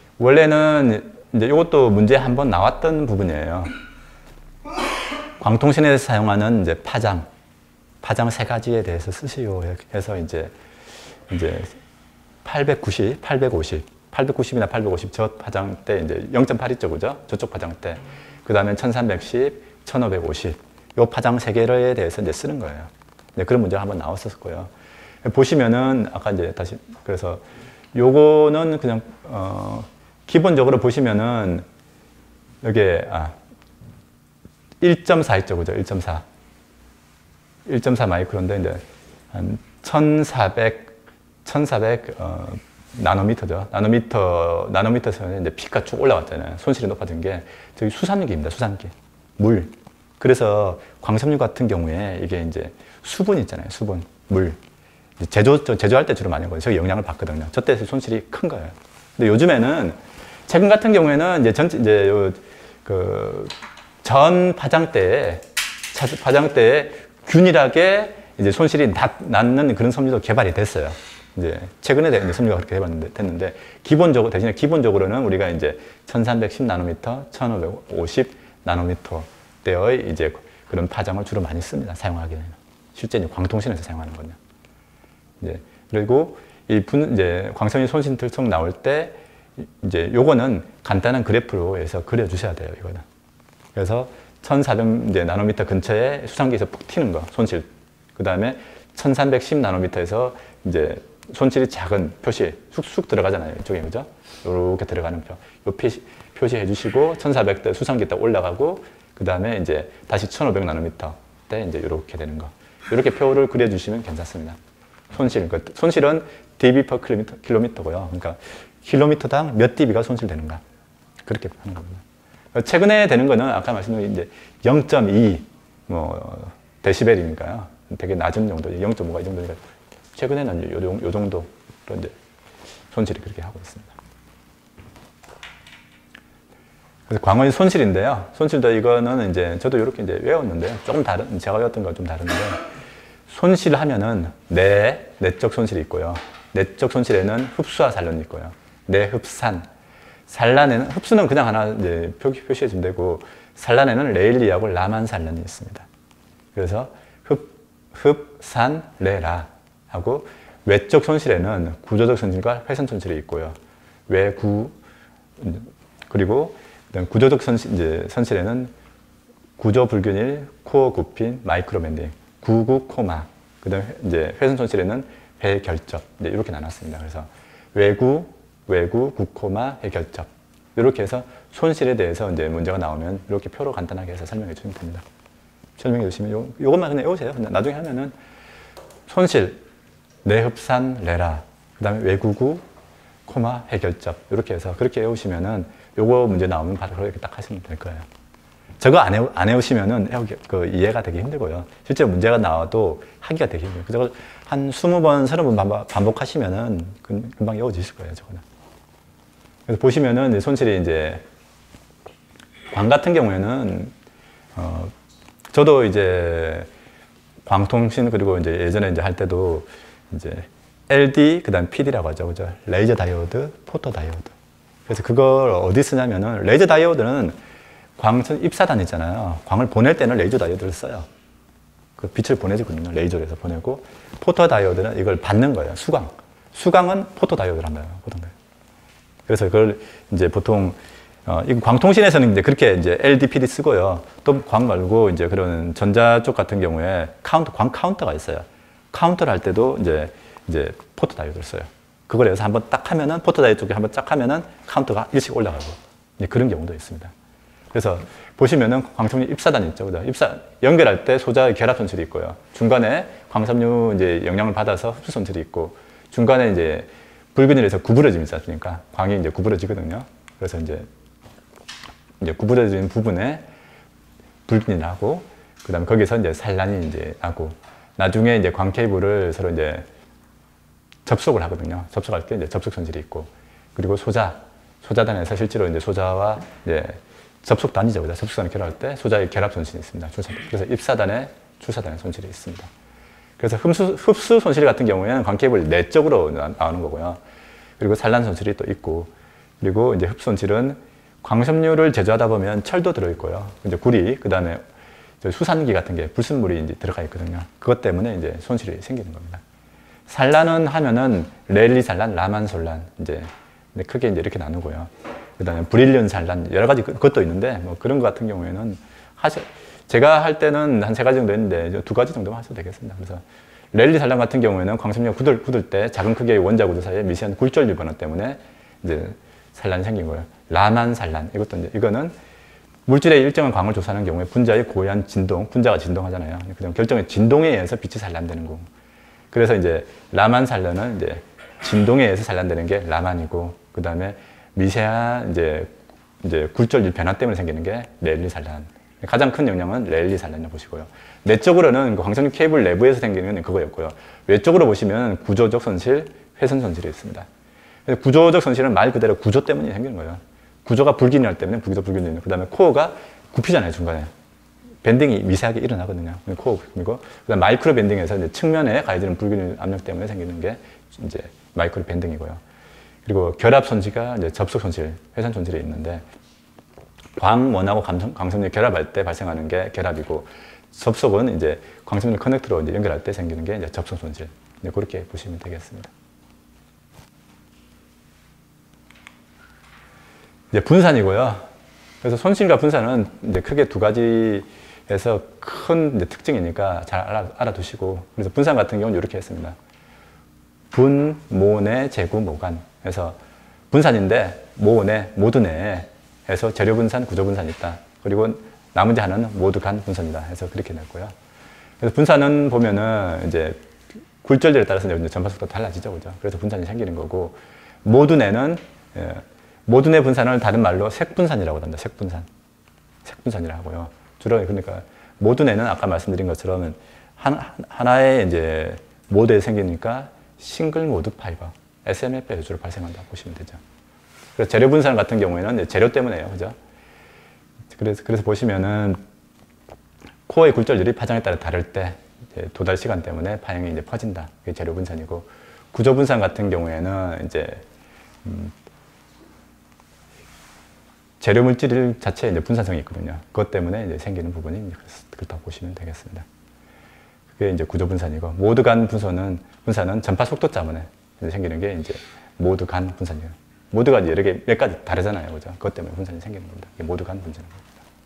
원래는 이제 이것도 문제 한번 나왔던 부분이에요. 광통신에서 사용하는 이제 파장 세 가지에 대해서 쓰시오 해서 이제 890, 850이나 850 저 파장 때 이제 0.8 있죠, 그죠? 저쪽 파장 때. 그 다음에 1310, 1550. 요 파장 세 개에 대해서 이제 쓰는 거예요. 네, 그런 문제가 한번 나왔었고요. 보시면은 아까 이제 다시 그래서 요거는 그냥 기본적으로 보시면은 여기에 1.4 있죠, 그죠? 1.4 마이크로인데 이제 한 1400 나노미터죠. 나노미터에서 이제 피가 쭉 올라왔잖아요. 손실이 높아진 게 저기 수산기입니다. 수산기. 물. 그래서 광섬유 같은 경우에 이게 이제 수분 있잖아요. 수분, 물. 제조할 때 주로 많이 거든요. 저기 영향을 받거든요. 저 때에서 손실이 큰 거예요. 근데 요즘에는 최근 같은 경우에는 이제 전 파장 때에 균일하게 이제 손실이 낫는 그런 섬유도 개발이 됐어요. 이제 최근에 이제 섬유가 그렇게 됐는데 기본적으로는 우리가 이제 1310 나노미터, 1550 나노미터 대의 이제 그런 파장을 주로 많이 씁니다. 사용하기에는. 실제 이제 광통신에서 사용하는 거냐. 이제 그리고 이제 광섬유 손실 특성 나올 때 이제 요거는 간단한 그래프로 해서 그려주셔야 돼요, 이거는. 그래서 1400 나노미터 근처에 수산기에서 푹 튀는 거, 손실. 그 다음에 1310 나노미터에서 이제 손실이 작은 표시, 쑥쑥 들어가잖아요, 이쪽에, 그죠? 이렇게 들어가는 표. 요 표시해 주시고, 1400대 수산기 때 올라가고, 그 다음에 이제 다시 1500 나노미터 때 이제 이렇게 되는 거. 이렇게 표를 그려주시면 괜찮습니다. 손실은 dB per 킬로미터고요. 그러니까 킬로미터당 몇 dB가 손실되는가. 그렇게 하는 겁니다. 최근에 되는 거는 아까 말씀드린 이제 0.2 데시벨이니까요. 되게 낮은 정도, 0.5가 이 정도니까 최근에는 요 정도로 이제 손실이 그렇게 하고 있습니다. 그래서 광원이 손실인데요. 손실도 이거는 이제 저도 이렇게 이제 외웠는데요. 조금 다른, 제가 외웠던 거랑 좀 다른데, 손실하면은 내적 손실이 있고요. 내적 손실에는 흡수와 산란이 있고요. 내흡산. 산란에는, 흡수는 그냥 하나 이제 표시해 주면 되고, 산란에는 레일리하고 라만 산란이 있습니다. 그래서 흡산, 레라 하고, 외적 손실에는 구조적 손실과 훼손 손실이 있고요. 그리고 구조적 손실에는 구조 불균일, 코어 굽힌, 마이크로 밴딩, 구구 코마, 그 다음에 이제 훼손 손실에는 회결접, 이제 이렇게 나눴습니다. 그래서 외구, 구코마, 회결접. 이렇게 해서 손실에 대해서 이제 문제가 나오면 이렇게 표로 간단하게 해서 설명해 주시면 됩니다. 설명해 주시면 요것만 그냥 외우세요. 나중에 하면은 손실, 내흡산, 레라, 그 다음에 외구구, 코마, 회결접. 이렇게 해서 그렇게 외우시면은 요거 문제 나오면 바로 그렇게 딱 하시면 될 거예요. 저거 안 외우시면은 이해가 되게 힘들고요. 실제 문제가 나와도 하기가 되게 힘들어요. 저걸 한 20번, 30번 반복하시면은 금방 외워지실 거예요, 저거는. 그래서 보시면은 손실이 이제 광 같은 경우에는 저도 이제 광통신 그리고 이제 예전에 이제 할 때도 이제 LD 그다음 PD라고 하죠, 그죠? 레이저 다이오드, 포토 다이오드. 그래서 그걸 어디 쓰냐면은 레이저 다이오드는 광선 입사단 있잖아요. 광을 보낼 때는 레이저 다이오드를 써요. 그 빛을 보내주거든요. 레이저로 해서 보내고, 포토 다이오드는 이걸 받는 거예요. 수광은 포토 다이오드를 한다요. 그래서 그걸 이제 보통 이거 광통신에서는 이제 그렇게 이제 LDPD 쓰고요. 또 광 말고 이제 그런 전자 쪽 같은 경우에 광 카운터가 있어요. 카운터를 할 때도 이제 포토 다이오드를 써요. 그걸 해서 한번 딱 하면은 포토 다이오드 쪽에 한번 딱 하면은 카운터가 일씩 올라가고 그런 경우도 있습니다. 그래서 보시면은 광통신 입사단 있죠, 그죠? 연결할 때 소자의 결합 손실이 있고요. 중간에 광섬유 이제 영향을 받아서 흡수 손실이 있고, 중간에 이제 불균일에서 구부러짐이 있지 않습니까? 광이 이제 구부러지거든요. 그래서 이제 구부러진 부분에 불균일하고, 그 다음에 거기서 이제 산란이 이제 나고, 나중에 이제 광 케이블을 서로 이제 접속을 하거든요. 접속할 때 이제 접속 손실이 있고, 그리고 소자단에서 실제로 이제 소자와 이제 접속단이죠. 접속단을 결합할 때 소자의 결합 손실이 있습니다. 그래서 입사단에 출사단의 손실이 있습니다. 그래서 흡수 손실 같은 경우에는 광 케이블 내적으로 나오는 거고요. 그리고 산란 손실이 또 있고, 그리고 이제 흡수 손실은 광섬유를 제조하다 보면 철도 들어있고요. 이제 구리, 그 다음에 수산기 같은 게 불순물이 이제 들어가 있거든요. 그것 때문에 이제 손실이 생기는 겁니다. 산란은 하면은 레일리 산란, 라만 산란 이제 크게 이제 이렇게 나누고요. 그 다음에 브릴리언 산란 여러 가지 그것도 있는데 뭐 그런 것 같은 경우에는 제가 할 때는 한 3가지 정도 했는데 2가지 정도만 하셔도 되겠습니다. 그래서 레일리 산란 같은 경우에는 광섬유가 굳을 때 작은 크기의 원자 구조 사이에 미세한 굴절 유번호 때문에 이제 산란이 생기고요. 라만 산란 이거는 물질의 일정한 광을 조사하는 경우에 분자의 고유한 진동, 분자가 진동하잖아요. 그냥 결정의 진동에 의해서 빛이 산란되는 거고. 그래서 이제 라만 산란은 이제 진동에 의해서 산란되는 게 라만이고, 그 다음에 미세한 이제 굴절율 변화 때문에 생기는 게 레일리 산란. 가장 큰 영향은 레일리 산란을 보시고요. 내적으로는 광섬유 케이블 내부에서 생기는 건 그거였고요. 외적으로 보시면 구조적 손실, 훼손 손실이 있습니다. 구조적 손실은 말 그대로 구조 때문에 생기는 거예요. 구조가 불균열 때문에 불균열. 그 다음에 코어가 굽히잖아요, 중간에. 밴딩이 미세하게 일어나거든요. 코어 굽히고, 그다음 마이크로 밴딩에서 이제 측면에 가해지는 불균열 압력 때문에 생기는 게 이제 마이크로 밴딩이고요. 그리고 결합 손실과 이제 접속 손실, 훼손 손실이 있는데, 광원하고 광섬유 결합할 때 발생하는 게 결합이고, 접속은 이제 광섬유 커넥터로 이제 연결할 때 생기는 게 이제 접속 손실. 그렇게 보시면 되겠습니다. 이제 분산이고요. 그래서 손실과 분산은 이제 크게 두 가지에서 큰 이제 특징이니까 잘 알아두시고, 그래서 분산 같은 경우는 이렇게 했습니다. 분, 모, 내, 재구, 모간. 그래서 분산인데 모, 내, 모두 내 해서 재료 분산, 구조 분산이 있다. 그리고 나머지 하나는 모두 간 분산이다 해서 그렇게 냈고요. 그래서 분산은 보면은 이제 굴절들에 따라서 이제 전파 속도가 달라지죠, 그죠? 그래서 분산이 생기는 거고, 모두 내는 모두 내 분산을 다른 말로 색분산이라고 합니다. 색분산, 색분산이라고 하고요. 주로 그러니까 모두 내는 아까 말씀드린 것처럼 하나의 이제 모드에 생기니까 싱글 모드 파이버 (SMFA) 위주로 발생한다고 보시면 되죠. 그래서 재료 분산 같은 경우에는 재료 때문에요, 그죠? 그래서 보시면은 코어의 굴절률이 파장에 따라 다를 때 도달 시간 때문에 파형이 이제 퍼진다. 그게 재료 분산이고, 구조 분산 같은 경우에는 이제 재료 물질 자체에 이제 분산성이 있거든요. 그것 때문에 이제 생기는 부분이 그렇다고 보시면 되겠습니다. 그게 이제 구조 분산이고, 모두 간 분산은 전파 속도 때문에 생기는 게 이제 모두 간 분산이에요. 모두가 이제 몇 가지 다르잖아요, 그죠? 그것 때문에 분산이 생기는 겁니다. 이게 모두 간 분산입니다.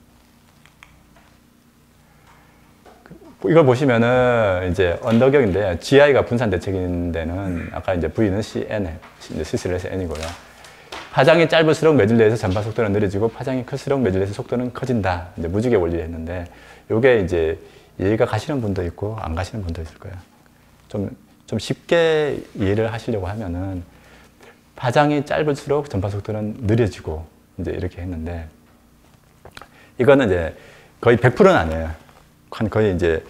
이걸 보시면은 이제 언더격인데, GI가 분산 대책인 데는 아까 이제 V는 CN, C/S N이고요. 파장이 짧을수록 매질내에서 전파 속도는 느려지고 파장이 클수록 매질내에서 속도는 커진다. 이제 무지개 원리를 했는데, 요게 이제 이해가 가시는 분도 있고 안 가시는 분도 있을 거예요. 좀 쉽게 이해를 하시려고 하면은 파장이 짧을수록 전파 속도는 느려지고 이제 이렇게 했는데, 이거는 이제 거의 100%는 아니에요. 거의 이제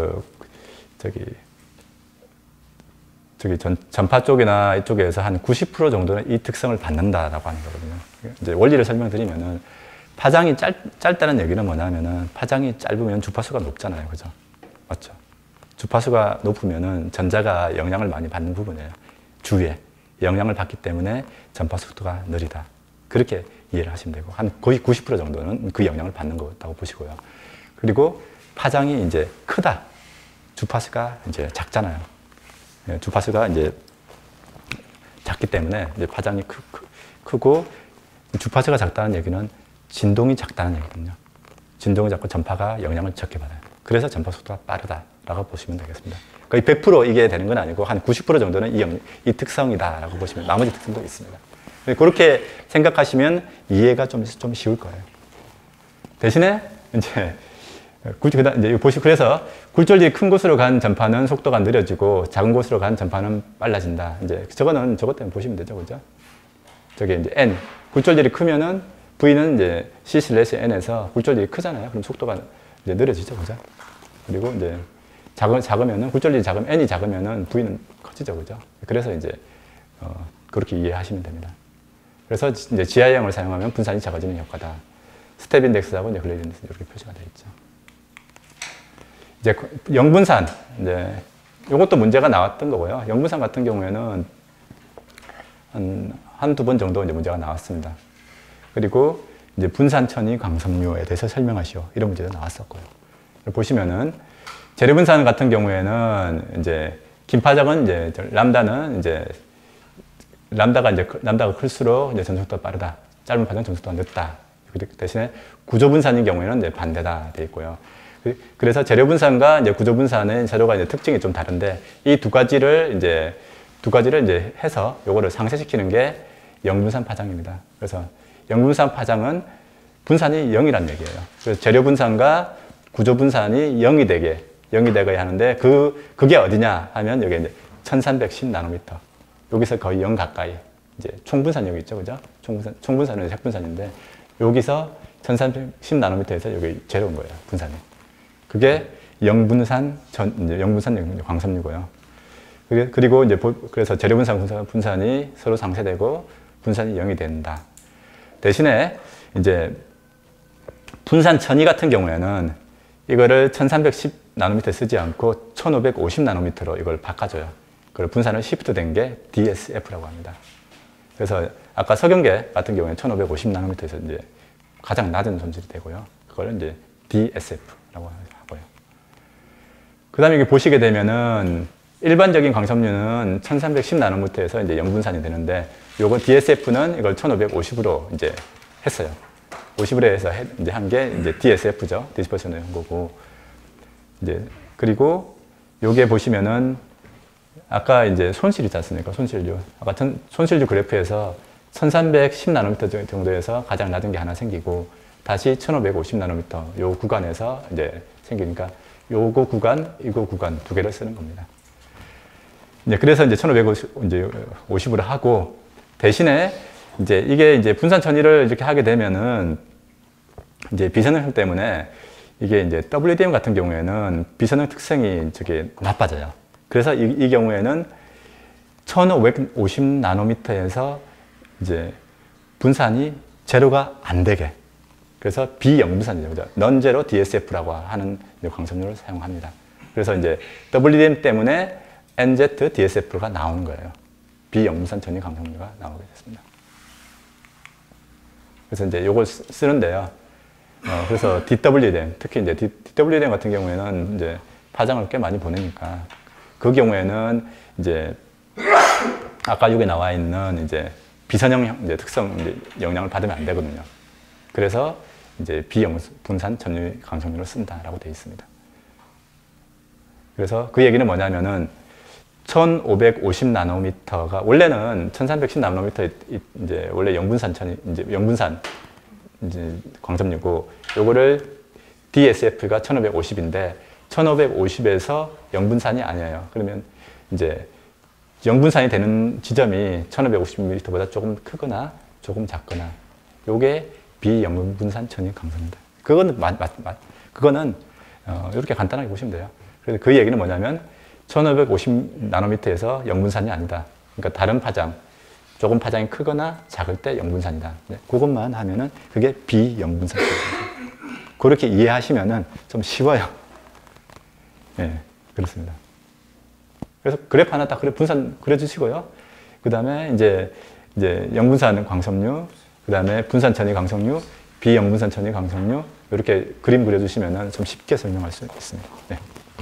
전파 쪽이나 이쪽에서 한 90% 정도는 이 특성을 받는다라고 하는 거거든요. 이제 원리를 설명드리면은 파장이 짧다는 얘기는 뭐냐면은 파장이 짧으면 주파수가 높잖아요, 그죠? 맞죠? 주파수가 높으면은 전자가 영향을 많이 받는 부분이에요. 주위에 영향을 받기 때문에 전파 속도가 느리다. 그렇게 이해를 하시면 되고, 한 거의 90% 정도는 그 영향을 받는 거라고 보시고요. 그리고 파장이 이제 크다. 주파수가 이제 작잖아요. 주파수가 이제 작기 때문에 이제 파장이 크고, 주파수가 작다는 얘기는 진동이 작다는 얘기거든요. 진동이 작고 전파가 영향을 적게 받아요. 그래서 전파 속도가 빠르다라고 보시면 되겠습니다. 거의 100% 이게 되는 건 아니고 한 90% 정도는 이 특성이다라고 보시면, 나머지 특성도 있습니다. 그렇게 생각하시면 이해가 좀 쉬울 거예요. 대신에 이제 그래서 굴절이 큰 곳으로 간 전파는 속도가 느려지고 작은 곳으로 간 전파는 빨라진다. 이제 저것 때문에 보시면 되죠, 그죠? 저게 이제 N 굴절들이 크면은 V는 이제 C/N에서 굴절들이 크잖아요. 그럼 속도가 이제 느려지죠, 그죠? 그리고 이제 작으면은 굴절들이 작으면 N이 작으면은 V는 커지죠, 그죠? 그래서 이제 그렇게 이해하시면 됩니다. 그래서 이제 GI형을 사용하면 분산이 작아지는 효과다. 스텝 인덱스하고 이제 글레이드 인덱스 이렇게 표시가 되어 있죠. 이제 영분산, 이제 이것도 문제가 나왔던 거고요. 영분산 같은 경우에는 한두 번 정도 이제 문제가 나왔습니다. 그리고 이제 분산천이 광섬유에 대해서 설명하시오. 이런 문제도 나왔었고요. 보시면은 재료 분산 같은 경우에는 이제 긴 파장은 이제 람다가 클수록 이제 전속도가 빠르다. 짧은 파장 전속도가 늦다. 대신에 구조 분산인 경우에는 이제 반대다 되어 있고요. 그래서 재료 분산과 이제 구조 분산의 재료가 이제 특징이 좀 다른데, 이 두 가지를 이제 해서 요거를 상쇄시키는 게 영분산 파장입니다. 그래서 영분산 파장은 분산이 0이란 얘기예요. 그래서 재료 분산과 구조 분산이 0이 되게 하는데, 그게 어디냐 하면 여기 이제 1310 나노미터. 여기서 거의 0 가까이. 이제 총분산 여기 있죠, 그죠? 총분산은 색분산인데, 여기서 1310 나노미터에서 여기 재료인 거예요, 분산이. 그게 영분산 광섬유고요. 그리고 이제 그래서 재료 분산이 서로 상쇄되고 분산이 0이 된다. 대신에 이제 분산 천이 같은 경우에는 이거를 1310 나노미터 쓰지 않고 1550 나노미터로 이걸 바꿔줘요. 그걸 분산을 시프트 된 게 DSF라고 합니다. 그래서 아까 석영계 같은 경우에는 1550 나노미터에서 이제 가장 낮은 손질이 되고요. 그걸 이제 DSF라고 하고요. 그 다음에 이게 보시게 되면은 일반적인 광섬유는 1310 나노미터에서 이제 영분산이 되는데, 요거 DSF는 이걸 1550으로 이제 했어요. 50W에서 이제 한 게 이제 DSF죠. 디스퍼션을 한 거고. 이제 그리고 요게 보시면은 아까 이제 손실 있지 않습니까? 손실류. 아까 손실류 그래프에서 1310나노미터 정도에서 가장 낮은 게 하나 생기고 다시 1550나노미터 요 구간에서 이제 생기니까 요거 구간, 이거 구간 두 개를 쓰는 겁니다. 이제 그래서 이제 1550으로 하고 대신에 이제 이게 이제 분산 천위를 이렇게 하게 되면은 이제 비선형 때문에 이게 이제 WDM 같은 경우에는 비선형 특성이 저게 나빠져요. 그래서 이 경우에는 1550나노미터에서 이제 분산이 제로가 안 되게. 그래서 비영분산이죠. 넌제로 DSF라고 하는 광섬유를 사용합니다. 그래서 이제 WDM 때문에 NZ DSF가 나오는 거예요. 비영분산 전위 광섬유가 나오게 됐습니다. 그래서 이제 이걸 쓰는데요. 그래서 DWDM, 특히 이제 DWDM 같은 경우에는 이제 파장을 꽤 많이 보내니까 그 경우에는 이제 아까 여기 나와 있는 이제 비선형 이제 특성 이제 영향을 받으면 안 되거든요. 그래서 이제 비영분산 전위 강성유를 쓴다라고 되어 있습니다. 그래서 그 얘기는 뭐냐면은 1550나노미터가 원래는 1310나노미터 이제 원래 영분산 이제 영분산 이제 광섬유고 요거를 DSF가 1550인데 1550에서 영분산이 아니에요. 그러면 이제 영분산이 되는 지점이 1550mm보다 조금 크거나 조금 작거나 요게 비영분산 천위 강섬유입니다. 그거는 이렇게 간단하게 보시면 돼요. 그래서 그 얘기는 뭐냐면 1550나노미터에서 영분산이 아니다. 그러니까 다른 파장, 조금 파장이 크거나 작을 때 영분산이다. 네, 그것만 하면은 그게 비영분산 천위입니다. 그렇게 이해하시면은 좀 쉬워요. 네, 그렇습니다. 그래서 그래프 하나 딱 분산 그려주시고요. 그 다음에 이제 영분산 광섬유, 그 다음에 분산 천위 강섬유, 비영분산 천위 강섬유 이렇게 그림 그려주시면 좀 쉽게 설명할 수 있습니다. 네.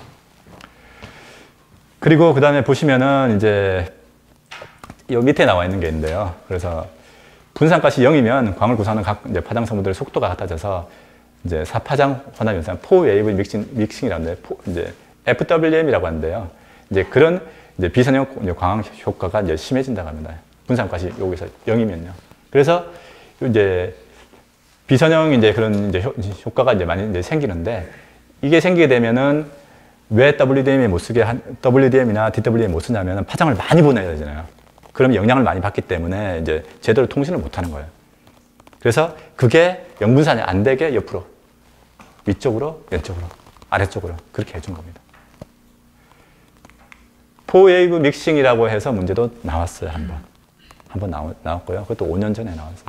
그리고 그 다음에 보시면은 이제 이 밑에 나와 있는 게 있는데요. 그래서 분산가시 0이면 광을 구성하는 각 이제 파장 성분들의 속도가 같아져서 이제 4파장 혼합 현상, 포웨이브 믹싱이라는데 이제 FWM이라고 하는데요. 이제 그런 이제 비선형 광학 효과가 이제 심해진다고 합니다. 분산가시 여기서 0이면요. 그래서 이제 비선형 이제 그런 이제 효과가 이제 많이 이제 생기는데 이게 생기게 되면은 왜 WDM이나 DWDM 못 쓰냐면은 파장을 많이 보내야 되잖아요. 그럼 영향을 많이 받기 때문에 이제 제대로 통신을 못 하는 거예요. 그래서 그게 영분산이 안 되게 옆으로, 위쪽으로, 왼쪽으로, 아래쪽으로 그렇게 해준 겁니다. 포웨이브 믹싱이라고 해서 문제도 나왔어요, 한번 나왔고요. 그것도 5년 전에 나왔습니다.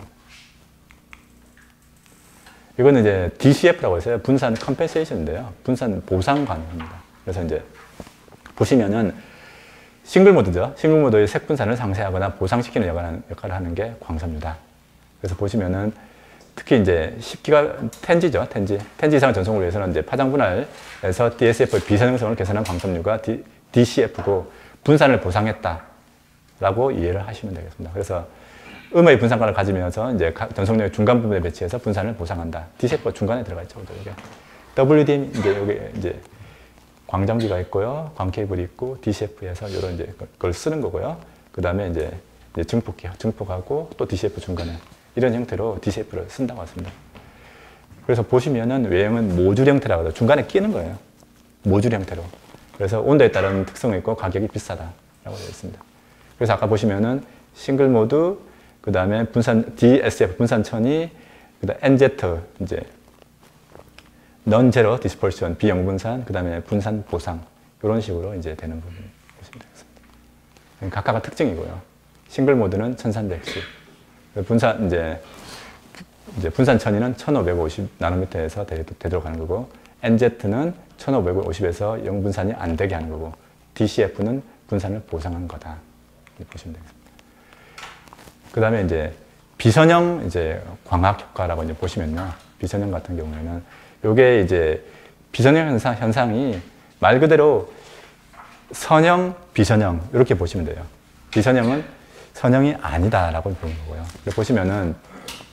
이거는 이제 DCF라고 해서 분산 컴펜세이션인데요. 분산 보상관입니다. 그래서 이제 보시면은 싱글 모드죠. 싱글 모드의 색분산을 상쇄하거나 보상시키는 역할을 하는 게 광섬유다. 그래서 보시면은 특히 이제 10기가 텐지죠. 텐지 이상의 전송을 위해서는 이제 파장 분할에서 DSF의 비선형성을 개선한 광섬유가 DCF고 분산을 보상했다라고 이해를 하시면 되겠습니다. 그래서 음의 분산관을 가지면서 이제 전송력의 중간 부분에 배치해서 분산을 보상한다. DCF가 중간에 들어가 있죠. 이게 WDM 이제 여기 이제 광장기가 있고요, 광케이블이 있고 DCF에서 이런 이제 그걸 쓰는 거고요. 그 다음에 이제 증폭하고 또 DCF 중간에 이런 형태로 DCF를 쓴다고 했습니다. 그래서 보시면은 외형은 모듈 형태라고 해서 중간에 끼는 거예요. 모듈 형태로. 그래서 온도에 따른 특성이 있고 가격이 비싸다라고 되어 있습니다. 그래서 아까 보시면은 싱글 모드, 그 다음에 DSF 분산 천위, 그 다음에 NZ 이제 non-zero dispersion 비영분산, 그 다음에 분산 보상 이런 식으로 이제 되는 부분 보시면 되겠습니다. 각각의 특징이고요. 싱글 모드는 1310, 분산 이제 분산 천위는 1550 나노미터에서 되도록 하는 거고, NZ는 1550에서 영분산이 안 되게 하는 거고, DCF는 분산을 보상하는 거다. 이렇게 보시면 되겠습니다. 그 다음에 이제 비선형 이제 광학 효과라고 이제 보시면요. 비선형 같은 경우에는 요게 이제 비선형 현상이 말 그대로 선형, 비선형 이렇게 보시면 돼요. 비선형은 선형이 아니다라고 보는 거고요. 보시면은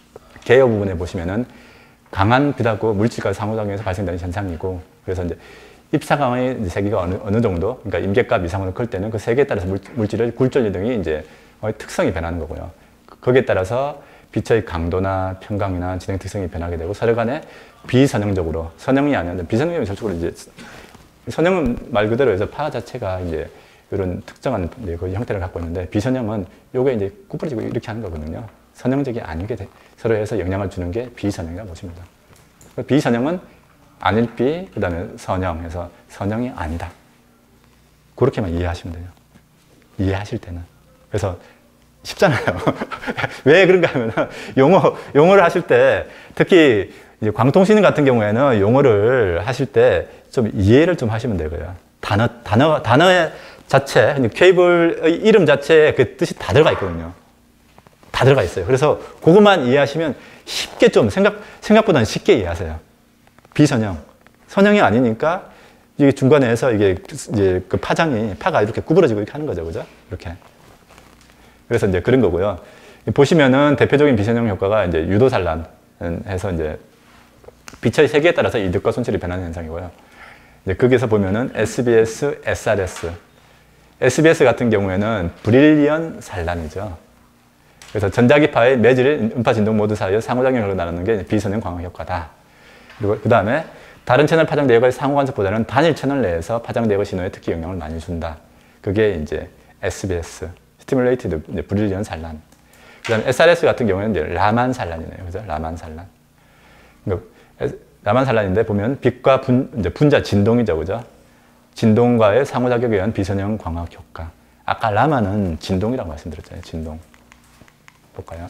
개요 부분에 보시면은 강한 빛하고 물질과 상호작용에서 발생되는 현상이고, 그래서 이제 입사광의 세기가 어느 정도, 그러니까 임계값 이상으로 클 때는 그 세기에 따라서 물질의 굴절유 등이 이제 특성이 변하는 거고요. 거기에 따라서 빛의 강도나 편광이나 진행 특성이 변하게 되고, 서로 간에 비선형적으로, 선형이 아니라 비선형이면 저쪽으로 이제, 선형은 말 그대로 해서 파 자체가 이제 이런 특정한 그 형태를 갖고 있는데, 비선형은 요게 이제 구부러지고 이렇게 하는 거거든요. 선형적이 아니게 서로 해서 영향을 주는 게 비선형이라고 보시면 돼요. 비선형은 아닐비, 그 다음에 선형 해서 선형이 아니다. 그렇게만 이해하시면 돼요. 이해하실 때는. 그래서 쉽잖아요. 왜 그런가 하면 용어를 하실 때, 특히 이제 광통신 같은 경우에는 용어를 하실 때 좀 이해를 좀 하시면 되고요. 단어의 자체, 케이블의 이름 자체에 그 뜻이 다 들어가 있거든요. 다 들어가 있어요. 그래서 그것만 이해하시면 쉽게 좀 생각보다는 쉽게 이해하세요. 비선형. 선형이 아니니까 이게 중간에서 이게 이제 그 파가 이렇게 구부러지고 이렇게 하는 거죠. 그죠? 이렇게. 그래서 이제 그런 거고요. 보시면은 대표적인 비선형 효과가 이제 유도산란 해서 이제 빛의 세기에 따라서 이득과 손실이 변하는 현상이고요. 이제 거기서 보면은 SBS, SRS. SBS 같은 경우에는 브릴리언 산란이죠. 그래서 전자기파의 매질, 음파 진동 모두 사이에 상호작용을 나누는 게 비선형 광학 효과다. 그리고 그 다음에 다른 채널 파장 대역의 상호 간섭보다는 단일 채널 내에서 파장 대역의 신호에 특히 영향을 많이 준다. 그게 이제 SBS, Stimulated Brilliant 산란. 그 다음에 SRS 같은 경우에는 이제 라만 산란이네요. 그죠? 라만 산란. 그러니까 라만 산란인데 보면 빛과 분자 진동이죠. 그죠? 진동과의 상호작용에 의한 비선형 광학 효과. 아까 라만은 진동이라고 말씀드렸잖아요. 진동. 볼까요?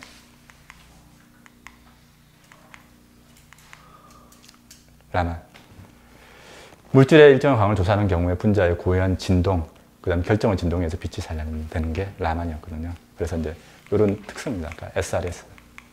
라만. 물질의 일정한 광을 조사하는 경우에 분자의 고유한 진동, 그 다음에 결정은 진동에서 빛이 산란되는 게 라만이었거든요. 그래서 이제 이런 특성입니다. 그러니까 SRS.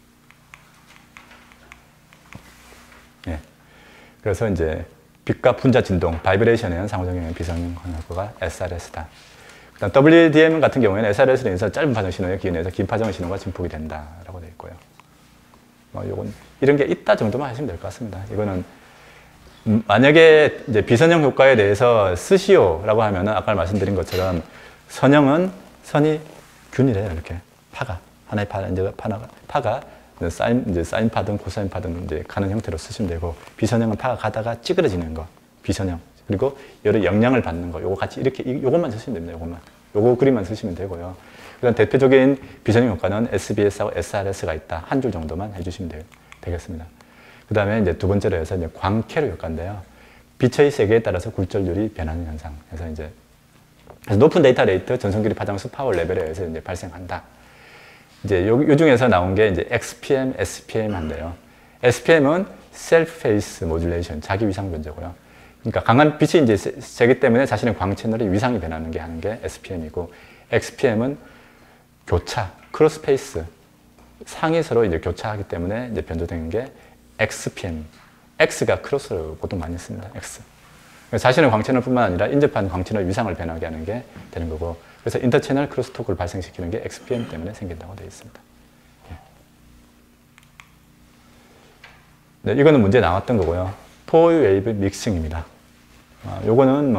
예. 그래서 이제 빛과 분자 진동, 바이브레이션에 의한 상호작용의 비선형 광학효과가 SRS다. 그다음 WDM 같은 경우에는 SRS로 인해서 짧은 파장 신호에 기인해서 긴 파장 신호가 증폭이 된다라고 되어 있고요. 요건 이런 게 있다 정도만 하시면 될 것 같습니다. 이거는 만약에 이제 비선형 효과에 대해서 쓰시오라고 하면은 아까 말씀드린 것처럼 선형은 선이 균일해요. 이렇게 파가 하나의 파가 사인파든 코사인파든 이제 가는 형태로 쓰시면 되고, 비선형은 파가 가다가 찌그러지는 거, 비선형. 그리고 여러 영향을 받는 거, 요거 같이 이렇게, 요것만 쓰시면 됩니다. 요것만. 요거 그림만 쓰시면 되고요. 그다음 대표적인 비선형 효과는 SBS하고 SRS가 있다. 한 줄 정도만 해주시면 되겠습니다. 그 다음에 이제 두 번째로 해서 이제 광캐로 효과인데요. 빛의 세기에 따라서 굴절률이 변하는 현상. 그래서 높은 데이터 레이트, 전송길이 파장수 파워 레벨에 의해서 이제 발생한다. 이제 요 중에서 나온 게 이제 XPM, SPM 한데요. SPM은 Self Phase Modulation, 자기 위상 변조고요. 그러니까 강한 빛이 이제 세기 때문에 자신의 광 채널의 위상이 변하는 게 하는 게 SPM이고, XPM은 교차, 크로스 페이스, 상이 서로 이제 교차하기 때문에 이제 변조되는 게 XPM. X가 크로스로 보통 많이 씁니다. X. 자신의 광 채널뿐만 아니라 인접한 광 채널 위상을 변하게 하는 게 되는 거고, 그래서 인터채널 크로스토크를 발생시키는 게 XPM 때문에 생긴다고 되어 있습니다. 예. 네, 이거는 문제 나왔던 거고요. 포 웨이브 믹싱입니다. 요거는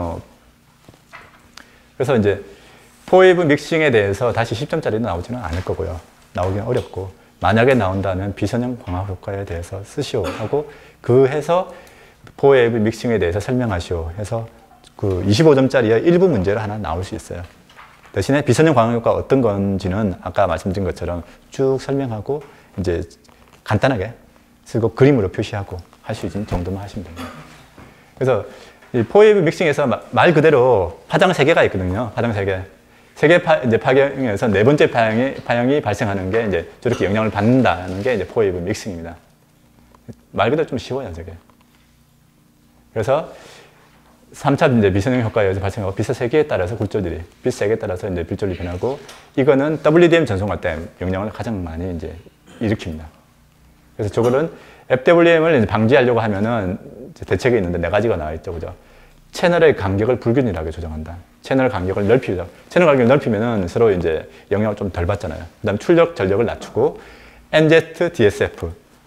그래서 이제 포 웨이브 믹싱에 대해서 다시 10점짜리는 나오지는 않을 거고요. 나오기는 어렵고, 만약에 나온다면 비선형 광학 효과에 대해서 쓰시오 하고, 그 해서 포 웨이브 믹싱에 대해서 설명하시오 해서 그 25점짜리의 일부 문제로 하나 나올 수 있어요. 대신에 비선형 광학 효과가 어떤 건지는 아까 말씀드린 것처럼 쭉 설명하고 이제 간단하게 쓰고 그림으로 표시하고 할 수 있는 정도만 하시면 됩니다. 그래서 이 포 웨이브 믹싱에서 말 그대로 파장 3개가 있거든요. 파장 3개. 3개 이제 파형에서 네 번째 파형이 발생하는 게 이제 저렇게 영향을 받는다는 게 이제 포 웨이브 믹싱입니다. 말 그대로 좀 쉬워요, 저게. 그래서 3차 이제 비선형 효과에 의해서 발생하고, 빛의 세기에 따라서 굴절들이, 빛 세기에 따라서 이제 굴절이 변하고, 이거는 WDM 전송할 때 영향을 가장 많이 이제 일으킵니다. 그래서 저거는 FWM을 이제 방지하려고 하면은 대책이 있는데 4가지가 나와 있죠, 그죠? 채널의 간격을 불균일하게 조정한다. 채널 간격을 넓히죠. 채널 간격을 넓히면은 서로 이제 영향을 좀 덜 받잖아요. 그 다음 출력 전력을 낮추고, NZ, DSF.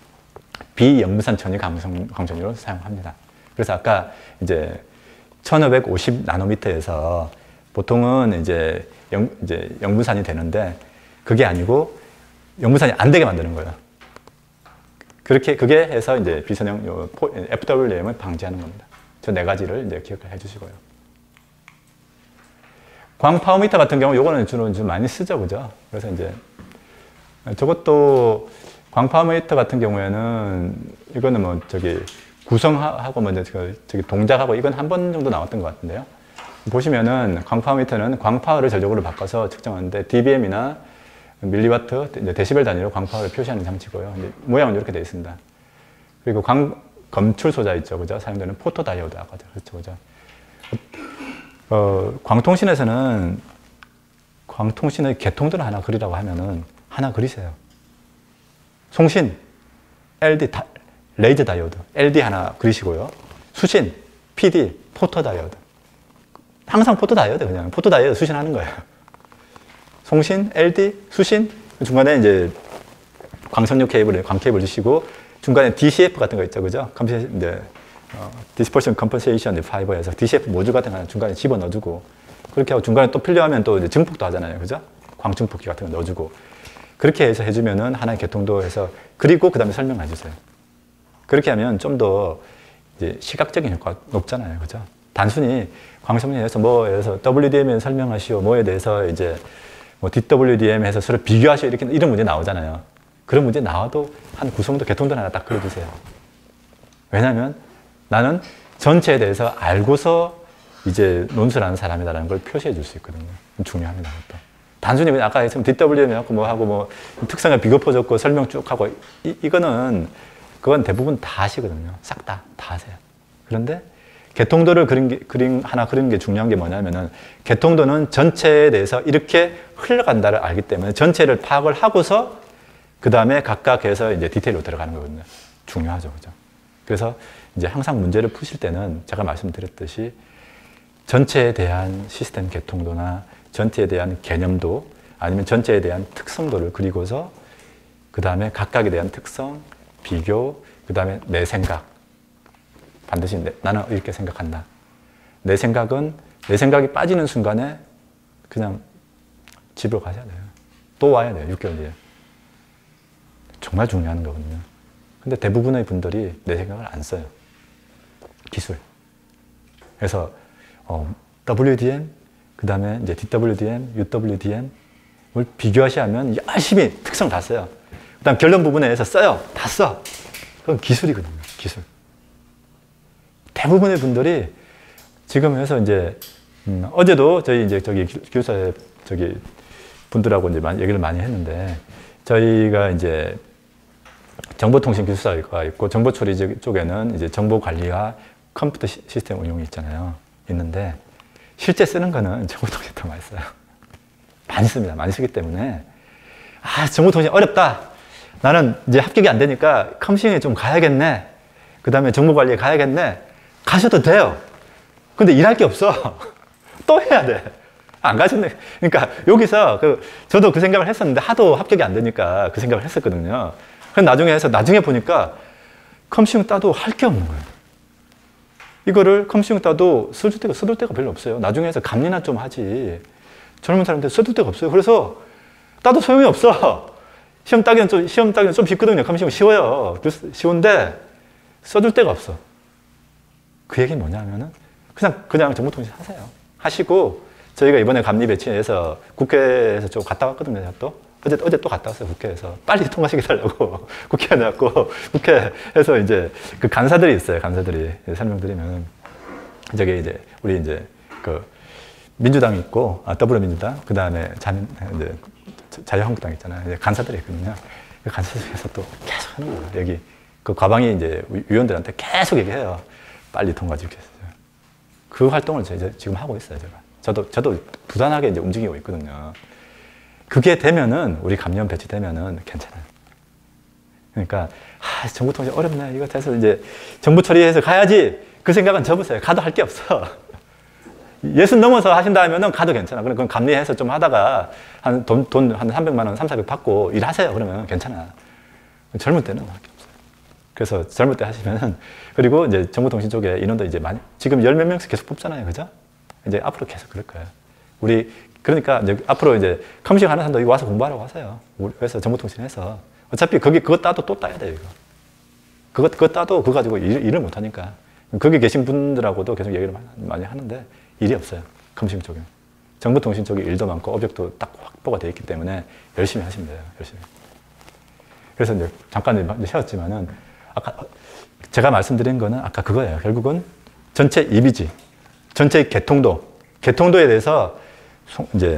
비영무산 천이 광전유를 사용합니다. 그래서 아까 이제 1550 나노미터에서 보통은 이제 영무산이 되는데 그게 아니고 영무산이 안 되게 만드는 거예요. 그게 해서 이제 비선형 FWM을 방지하는 겁니다. 저 네 가지를 이제 기억을 해주시고요. 광파워미터 같은 경우 요거는 주로 좀 많이 쓰죠, 그죠? 그래서 이제 저것도 광파워미터 같은 경우에는 이거는 뭐 구성하고 뭐 동작하고 이건 한 번 정도 나왔던 것 같은데요. 보시면은 광파워미터는 광파워를 전적으로 바꿔서 측정하는데 dBm이나 밀리와트, 데시벨 단위로 광파워를 표시하는 장치고요. 모양은 이렇게 되어 있습니다. 그리고 검출 소자 있죠, 그죠? 사용되는 포토 다이오드 아까 그렇죠, 그죠? 광통신에서는 광통신의 계통들을 하나 그리라고 하면은 하나 그리세요. 송신, LD, 레이저 다이오드, LD 하나 그리시고요. 수신, PD, 포토 다이오드. 항상 포토 다이오드 그냥 포토 다이오드 수신하는 거예요. 송신, LD, 수신, 중간에 이제 광선유 케이블, 광 케이블 주시고 중간에 DCF 같은 거 있죠, 그죠? Dispersion Compensation Fiber에서 DCF 모듈 같은 거 중간에 집어 넣어주고 그렇게 하고 중간에 또 필요하면 또 이제 증폭도 하잖아요, 그죠? 광증폭기 같은 거 넣어주고 그렇게 해서 해주면은 하나의 계통도 해서 그리고 그 다음에 설명해 주세요. 그렇게 하면 좀 더 이제 시각적인 효과가 높잖아요, 그죠? 단순히 광선유에서 뭐에서 WDM에 설명하시오, 뭐에 대해서 이제 뭐 DWDM 해서 서로 비교하시오 이런 문제 나오잖아요. 그런 문제 나와도 한 구성도 계통도 하나 딱 그려주세요. 왜냐하면 나는 전체에 대해서 알고서 이제 논술을 하는 사람이다라는 걸 표시해 줄 수 있거든요. 중요합니다. 또. 단순히 그냥 아까 했으면 DWM 해갖고 뭐 하고 뭐 특성을 비교표 적고 설명 쭉 하고 이거는 그건 대부분 다 하시거든요. 싹 다 하세요. 그런데 개통도를 하나 그리는 게 중요한 게 뭐냐면은 개통도는 전체에 대해서 이렇게 흘러간다를 알기 때문에 전체를 파악을 하고서 그 다음에 각각 해서 이제 디테일로 들어가는 거거든요. 중요하죠. 그죠? 그래서 이제 항상 문제를 푸실 때는 제가 말씀드렸듯이 전체에 대한 시스템 개통도나 전체에 대한 개념도 아니면 전체에 대한 특성도를 그리고서 그 다음에 각각에 대한 특성, 비교, 그 다음에 내 생각. 반드시 나는 이렇게 생각한다. 내 생각이 빠지는 순간에 그냥 집으로 가셔야 돼요. 또 와야 돼요. 6개월 뒤에. 정말 중요한 거거든요. 근데 대부분의 분들이 내 생각을 안 써요. 기술. 그래서 WDM, 그 다음에 이제 DWDM, UWDM을 비교하시면 열심히 특성 다 써요. 그 다음 결론 부분에서 써요. 다 써. 그건 기술이거든요. 기술. 대부분의 분들이 지금 해서 이제 어제도 저희 이제 기술사 분들하고 이제 얘기를 많이 했는데 저희가 이제 정보통신 기술사가 있고 정보처리 쪽에는 이제 정보관리와 컴퓨터 시스템 운용이 있는데 실제 쓰는 거는 정보통신이 더 많이 써요. 많이 씁니다. 많이 쓰기 때문에 정보통신 어렵다. 나는 이제 합격이 안 되니까 컴퓨팅에 좀 가야겠네. 그 다음에 정보관리에 가야겠네. 가셔도 돼요. 근데 일할 게 없어. 또 해야 돼. 안 가셨네. 그러니까 여기서 저도 그 생각을 했었는데 하도 합격이 안 되니까 그 생각을 했었거든요. 그래서 나중에 보니까 컴퓨팅 따도 할 게 없는 거예요. 이거를 컴퓨팅 따도 써둘 데가 별로 없어요. 나중에 해서 감리나 좀 하지. 젊은 사람들 써둘 데가 없어요. 그래서 따도 소용이 없어. 시험 따기는 좀 쉽거든요. 컴퓨팅 쉬워요. 쉬운데 써둘 데가 없어. 그 얘기는 뭐냐면은 그냥 정보통신 하세요. 하시고 저희가 이번에 감리 배치해서 국회에서 좀 갔다 왔거든요. 어제 또 갔다 왔어요. 국회에서 빨리 통과시켜 달라고 국회에 내갖고 국회에서 이제 그 간사들이 있어요. 간사들이 설명드리면 저기 이제 우리 이제 민주당 있고 더불어민주당 그 다음에 이제 자유한국당 있잖아요. 이제 간사들이 있거든요. 그 간사들에서 또 계속 하는 거예요. 여기 그 과방위 이제 위원들한테 계속 얘기해요. 빨리 통과시켰어요. 그 활동을 지금 하고 있어요. 저도 부단하게 이제 움직이고 있거든요. 그게 되면은 우리 감리원 배치되면은 괜찮아요. 그러니까 정보통신 어렵네. 이거 돼서 이제 정보 처리해서 가야지. 그 생각은 접으세요. 가도 할 게 없어. 60 넘어서 하신다 하면은 가도 괜찮아. 그럼 감리해서 좀 하다가 돈 한 300만 원, 3, 400 받고 일하세요. 그러면 괜찮아. 젊을 때는 할 게 없어요. 그래서 젊을 때 하시면은, 그리고 이제 정보통신 쪽에 인원도 이제 많이, 지금 10몇 명씩 계속 뽑잖아요. 그죠? 이제 앞으로 계속 그럴 거예요. 그러니까 이제 앞으로 이제 컴퓨팅 하는 사람도 여기 와서 공부하라고 하세요. 그래서 정보통신해서. 어차피 그거 따도 또 따야 돼요, 이거. 그거 따도 그거 가지고 일을 못 하니까. 거기 계신 분들하고도 계속 얘기를 많이 하는데 일이 없어요. 컴퓨팅 쪽에. 정보통신 쪽에 일도 많고 오브젝트도 딱 확보가 되어 있기 때문에 열심히 하시면 돼요. 열심히. 그래서 이제 잠깐 쉬었지만은 아까 제가 말씀드린 거는 아까 그거예요. 결국은 전체 이미지, 전체 개통도에 대해서 이제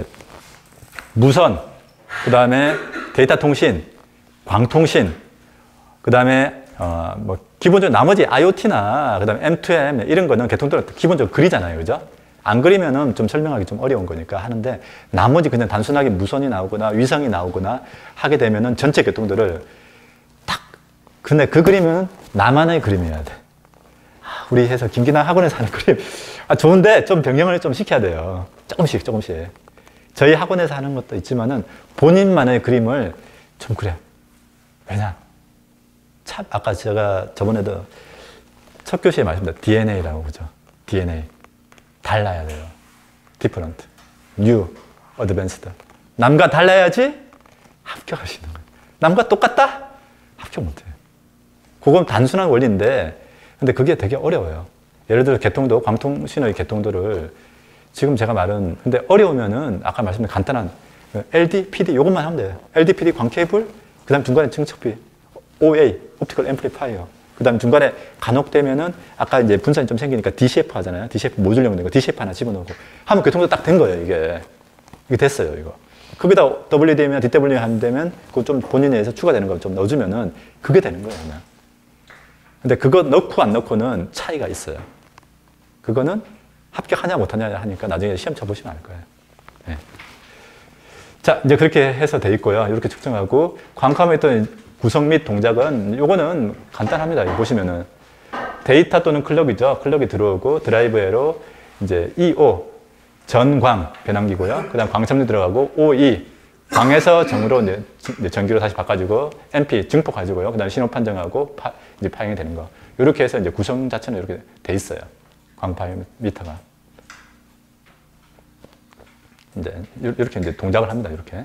무선, 그 다음에 데이터 통신, 광통신, 그 다음에 뭐 기본적으로 나머지 IoT나 그 다음에 M2M 이런 거는 개통도를 기본적으로 그리잖아요, 그죠? 안 그리면은 좀 설명하기 좀 어려운 거니까 하는데, 나머지 그냥 단순하게 무선이 나오거나 위성이 나오거나 하게 되면은 전체 개통도를 딱, 근데 그 그림은 나만의 그림이어야 돼. 우리 해서 김기남 학원에서 하는 그림 좋은데 좀 변경을 좀 시켜야 돼요. 조금씩. 저희 학원에서 하는 것도 있지만은 본인만의 그림을 좀 그래. 왜냐? 참 아까 제가 저번에도 첫 교시에 말씀드렸죠. DNA라고 그죠? DNA. 달라야 돼요. Different, New, Advanced. 남과 달라야지 합격할 수 있는 거예요. 남과 똑같다? 합격 못해요. 그건 단순한 원리인데, 근데 그게 되게 어려워요. 예를 들어 개통도, 광통신의 개통도를 지금 제가 말은, 근데 어려우면은 아까 말씀드린 간단한 LD, PD 이것만 하면 돼요. LD, PD 광 케이블, 그 다음 중간에 증척비, OA, 옵티컬 앰플리파이어, 그 다음 중간에 간혹 되면은 아까 이제 분산이 좀 생기니까 DCF 하잖아요. DCF 모듈형 되는 거, DCF 하나 집어넣고 하면 교통도 딱 된 거예요. 이게 됐어요. 이거. 거기다 WD면 DW 하면 되면 그거 좀 본인에 의해서 추가되는 거 좀 넣어주면은 그게 되는 거예요. 그냥. 근데 그거 넣고 안 넣고는 차이가 있어요. 그거는 합격하냐 못하냐 하니까 나중에 시험 쳐보시면 알 거예요. 네. 자, 이제 그렇게 해서 돼 있고요. 이렇게 측정하고 광컴퓨터 구성 및 동작은 요거는 간단합니다. 보시면은 데이터 또는 클럭이죠. 클럭이 들어오고 드라이브 에로 이제 EO 전광 변환기고요. 그다음 광첨도 들어가고 OE 광에서 정으로 이제 전기로 다시 바꿔주고 MP 증폭 가지고요. 그다음 신호 판정하고 이제 파행이 되는 거. 이렇게 해서 이제 구성 자체는 이렇게 돼 있어요. 광파이미터가 이제 이렇게 이제 동작을 합니다. 이렇게.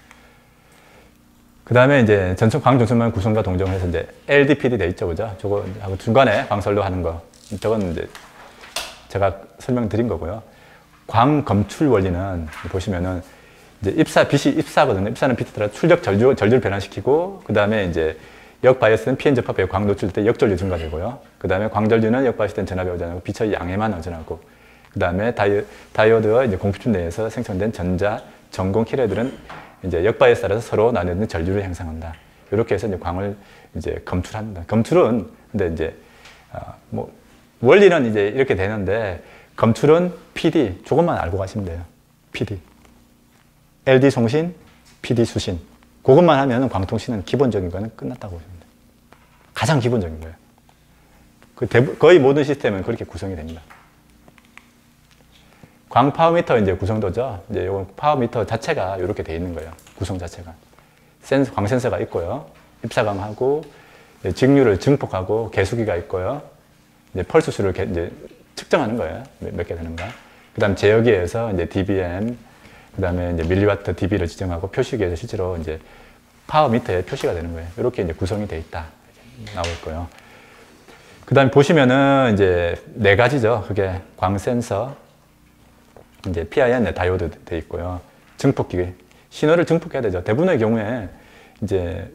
그 다음에 이제 광전선만 구성과 동정을 해서 이제 LDPD 돼 있죠, 그죠? 저거 하고 중간에 광선로 하는 거. 저건 이제 제가 설명드린 거고요. 광 검출 원리는 보시면은 이제 빛이 입사거든요. 입사는 빛이더라 출력 절주를 변화시키고, 그 다음에 이제 역바이어스는 피엔 접합에 광 노출 때 역전류 증가되고요. 그 다음에 광전류는 역바이어스 때는 전압이 어전하고 빛의 양에만 어전하고, 그 다음에 다이오드와 이제 공급준 내에서 생성된 전자, 전공 키레들은 이제 역바이어스 따라서 서로 나뉘는 전류를 형성한다. 이렇게 해서 이제 광을 이제 검출합니다. 검출은 근데 이제 뭐 원리는 이제 이렇게 되는데, 검출은 PD 조금만 알고 가시면 돼요. PD, LD 송신, PD 수신. 그것만 하면 광통신은 기본적인 거는 끝났다고 보시면 돼요. 가장 기본적인 거예요. 거의 모든 시스템은 그렇게 구성이 됩니다. 광 파워미터 이제 구성도죠. 이제 요 파워미터 자체가 이렇게 돼 있는 거예요. 구성 자체가. 광 센서가 있고요. 입사광하고 직류를 증폭하고 계수기가 있고요. 이제 펄스 수를 이제 측정하는 거예요. 몇 개 되는가. 그다음 제어기에서 이제 dBm, 그다음에 이제 밀리와트 dB를 지정하고 표시기에서 실제로 이제 파워미터에 표시가 되는 거예요. 이렇게 이제 구성이 돼 있다. 이렇게 나올 거예요. 그다음에 보시면은 이제 네 가지죠. 그게 광 센서, 이제 PIN 다이오드 돼 있고요. 증폭기, 신호를 증폭해야 되죠. 대부분의 경우에 이제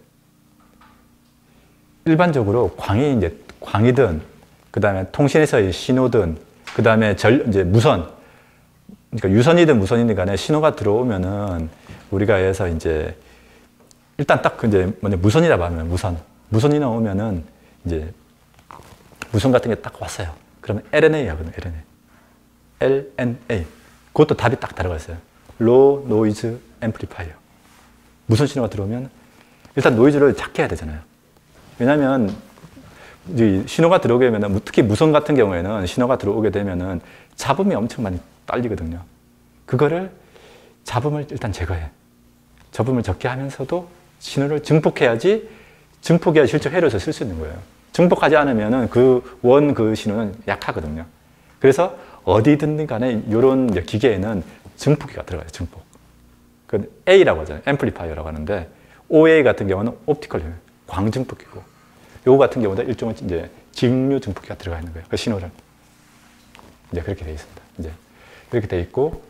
일반적으로 광이든, 그 다음에 통신에서의 신호든, 그 다음에 이제 무선, 그러니까 유선이든 무선이든 간에 신호가 들어오면은 우리가 해서 이제 일단 딱 이제 먼저 무선이라고 하면 무선이 나오면은 이제 무선 같은 게 딱 왔어요. 그러면 LNA 하거든요. LNA. 그것도 답이 딱 들어가 있어요. Low Noise Amplifier. 무선 신호가 들어오면 일단 노이즈를 작게 해야 되잖아요. 왜냐하면 신호가 들어오게 되면, 특히 무선 같은 경우에는 신호가 들어오게 되면은 잡음이 엄청 많이 딸리거든요. 그거를 잡음을 일단 제거해. 잡음을 적게 하면서도 신호를 증폭해야지, 증폭해야 실제 회로에서 쓸 수 있는 거예요. 증폭하지 않으면은 그 신호는 약하거든요. 그래서 어디든 간에 이런 기계에는 증폭기가 들어가요, 증폭. 그 A라고 하잖아요. 앰플리파이어라고 하는데, OA 같은 경우는 옵티컬, 광증폭기고, 요거 같은 경우는 일종의 이제 직류 증폭기가 들어가 있는 거예요. 그 신호를. 이제 그렇게 되어 있습니다. 이제 이렇게 되어 있고,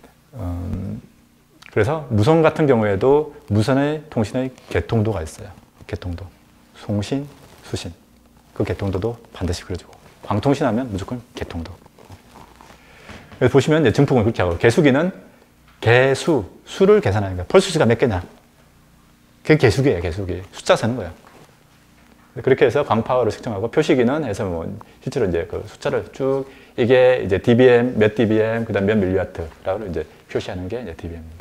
그래서 무선 같은 경우에도 무선의 통신의 개통도가 있어요. 개통도. 송신, 수신. 그 개통도도 반드시 그려주고. 광통신하면 무조건 개통도. 그래서 보시면 이제 증폭은 그렇게 하고, 개수기는 수를 계산하는 거예요. 펄스수가 몇 개냐. 그게 개수기예요, 개수기. 숫자 쓰는 거예요. 그렇게 해서 광파워를 측정하고, 표시기는 해서 뭐, 실제로 이제 그 숫자를 쭉, 이게 이제 dBm, 몇 dBm, 그 다음 몇 밀리와트라고 이제 표시하는 게 이제 dBm입니다.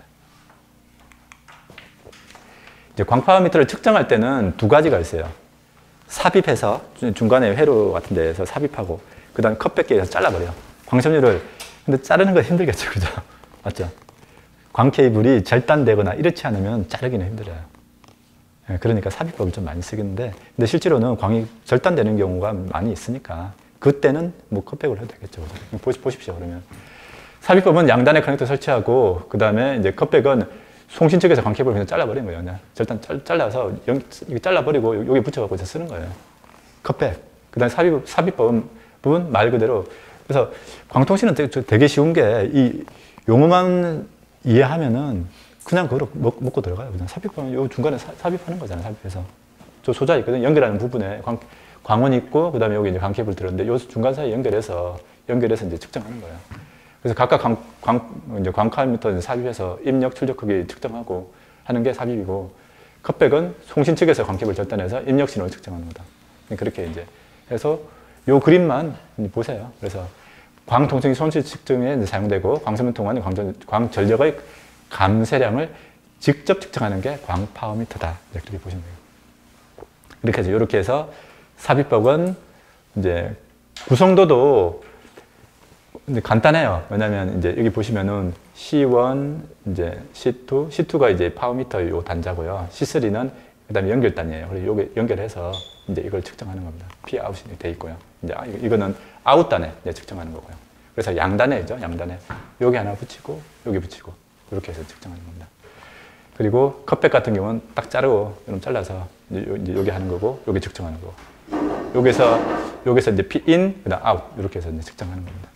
이제 광파워미터를 측정할 때는 두 가지가 있어요. 삽입해서, 중간에 회로 같은 데에서 삽입하고, 그 다음에 컵백기에서 잘라버려요. 광섬유를, 근데 자르는 거 힘들겠죠, 그죠? 맞죠? 광 케이블이 절단되거나 이렇지 않으면 자르기는 힘들어요. 그러니까 삽입법을 좀 많이 쓰겠는데, 근데 실제로는 광이 절단되는 경우가 많이 있으니까, 그때는 뭐 컵백을 해도 되겠죠. 보십시오, 그러면. 삽입법은 양단에 커넥터 설치하고, 그 다음에 이제 컵백은 송신 측에서 광 케이블을 그냥 잘라버리는 거예요. 그냥 절단 잘라서, 이거 잘라버리고 여기 붙여갖고 쓰는 거예요. 컵백. 그 다음에 삽입법은 말 그대로. 그래서 광통신은 되게 쉬운 게, 이 용어만 이해하면은 그냥 그걸 먹고 들어가요. 그냥 삽입하면 요 중간에 삽입하는 거잖아요. 삽입해서. 저 소자 있거든요. 연결하는 부분에 광원 있고, 그 다음에 여기 이제 광 케이블 들었는데, 요 중간 사이에 연결해서 이제 측정하는 거예요. 그래서 각각 이제 광칼미터 삽입해서 입력, 출력 크기 측정하고 하는 게 삽입이고, 컵백은 송신 측에서 광 케이블 절단해서 입력 신호를 측정하는 거다. 그렇게 이제 해서 요 그림만 보세요. 그래서 광통신이 손실 측정에 이제 사용되고, 광섬유 통한 광전력의 감쇄량을 직접 측정하는 게 광파워미터다. 이렇게 보시면 돼요. 이렇게 해서 이렇게 해서 삽입법은 이제 구성도도 이제 간단해요. 왜냐면 이제 여기 보시면은 C1, 이제 C2가 이제 파워미터 요 단자고요. C3는 그다음에 연결단이에요. 그래서 요게 연결해서 이제 이걸 측정하는 겁니다. P 아웃이 돼 있고요. 이제 이거는 아웃단에 이제 측정하는 거고요. 그래서 양단에죠, 양단에. 여기 하나 붙이고, 여기 붙이고, 이렇게 해서 측정하는 겁니다. 그리고 컵백 같은 경우는 딱 자르고, 이런 잘라서 이제 여기 하는 거고, 여기 측정하는 거고. 여기서 이제 P in, 그 다음 아웃, 이렇게 해서 이제 측정하는 겁니다.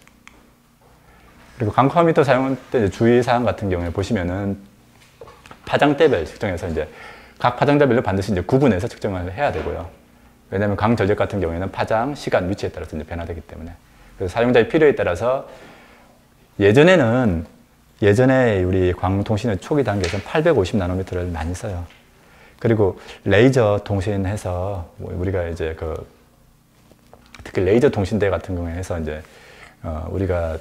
그리고 광파워미터 사용할 때 주의사항 같은 경우에 보시면은 파장대별 측정해서 이제 각 파장대별로 반드시 이제 구분해서 측정을 해야 되고요. 왜냐하면 광전력 같은 경우에는 파장, 시간, 위치에 따라서 이제 변화되기 때문에. 그래서 사용자의 필요에 따라서 예전에 우리 광통신의 초기 단계에서는 850나노미터를 많이 써요. 그리고 레이저 통신해서 우리가 이제 특히 레이저 통신대 같은 경우에 해서 이제 우리가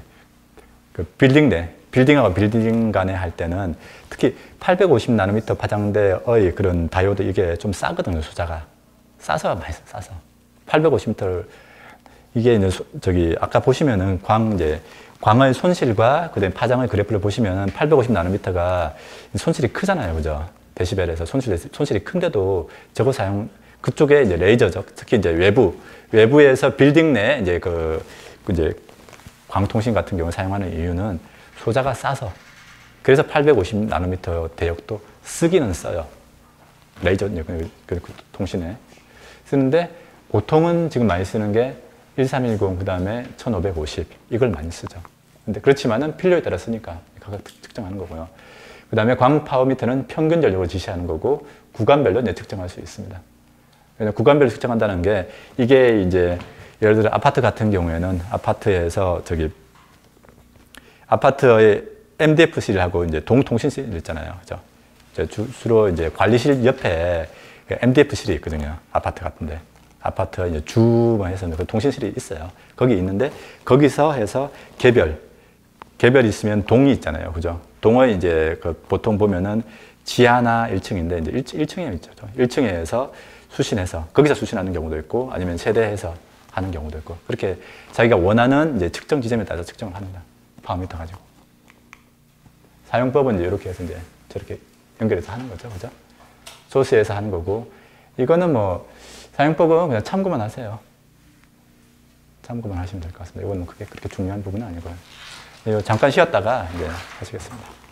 빌딩하고 빌딩 간에 할 때는 특히 850나노미터 파장대의 그런 다이오드 이게 좀 싸거든요, 숫자가. 싸서 많이 싸서. 850m 이게 이제 아까 보시면은 광의 손실과 그다음에 파장의 그래프를 보시면은 850나노미터가 손실이 크잖아요, 그죠? 데시벨에서 손실이 큰데도 저거 그쪽에 이제 레이저죠. 특히 이제 외부에서 빌딩 내 이제 이제 광통신 같은 경우 사용하는 이유는 소자가 싸서. 그래서 850나노미터 대역도 쓰기는 써요. 레이저 통신에 쓰는데 보통은 지금 많이 쓰는 게 1310, 그 다음에 1550 이걸 많이 쓰죠. 근데 그렇지만은 필요에 따라 쓰니까 각각 측정하는 거고요. 그 다음에 광파워미터는 평균 전력을 지시하는 거고 구간별로 이제 측정할 수 있습니다. 구간별로 측정한다는 게 이게 이제 예를 들어 아파트 같은 경우에는 아파트에서 아파트의 MDF-C하고 이제 동통신실 있잖아요. 그죠? 주로 이제 관리실 옆에 MDF-C이 있거든요. 아파트 같은데. 아파트가 이제 주만 해서 그 통신실이 있어요. 거기 있는데 거기서 해서 개별이 있으면 동이 있잖아요. 그죠? 동의 이제 보통 보면은 지하나 1층인데 이제 1층에 있죠. 1층에서 수신해서 거기서 수신하는 경우도 있고 아니면 세대해서 하는 경우도 있고 그렇게 자기가 원하는 이제 측정 지점에 따라서 측정을 합니다. 파워미터 가지고. 사용법은 이제 이렇게 해서 이제 저렇게 연결해서 하는 거죠. 그죠? 소스에서 하는 거고 이거는 뭐 사용법은 그냥 참고만 하세요. 참고만 하시면 될 것 같습니다. 이건 그게 그렇게 중요한 부분은 아니고요. 잠깐 쉬었다가 이제 하시겠습니다.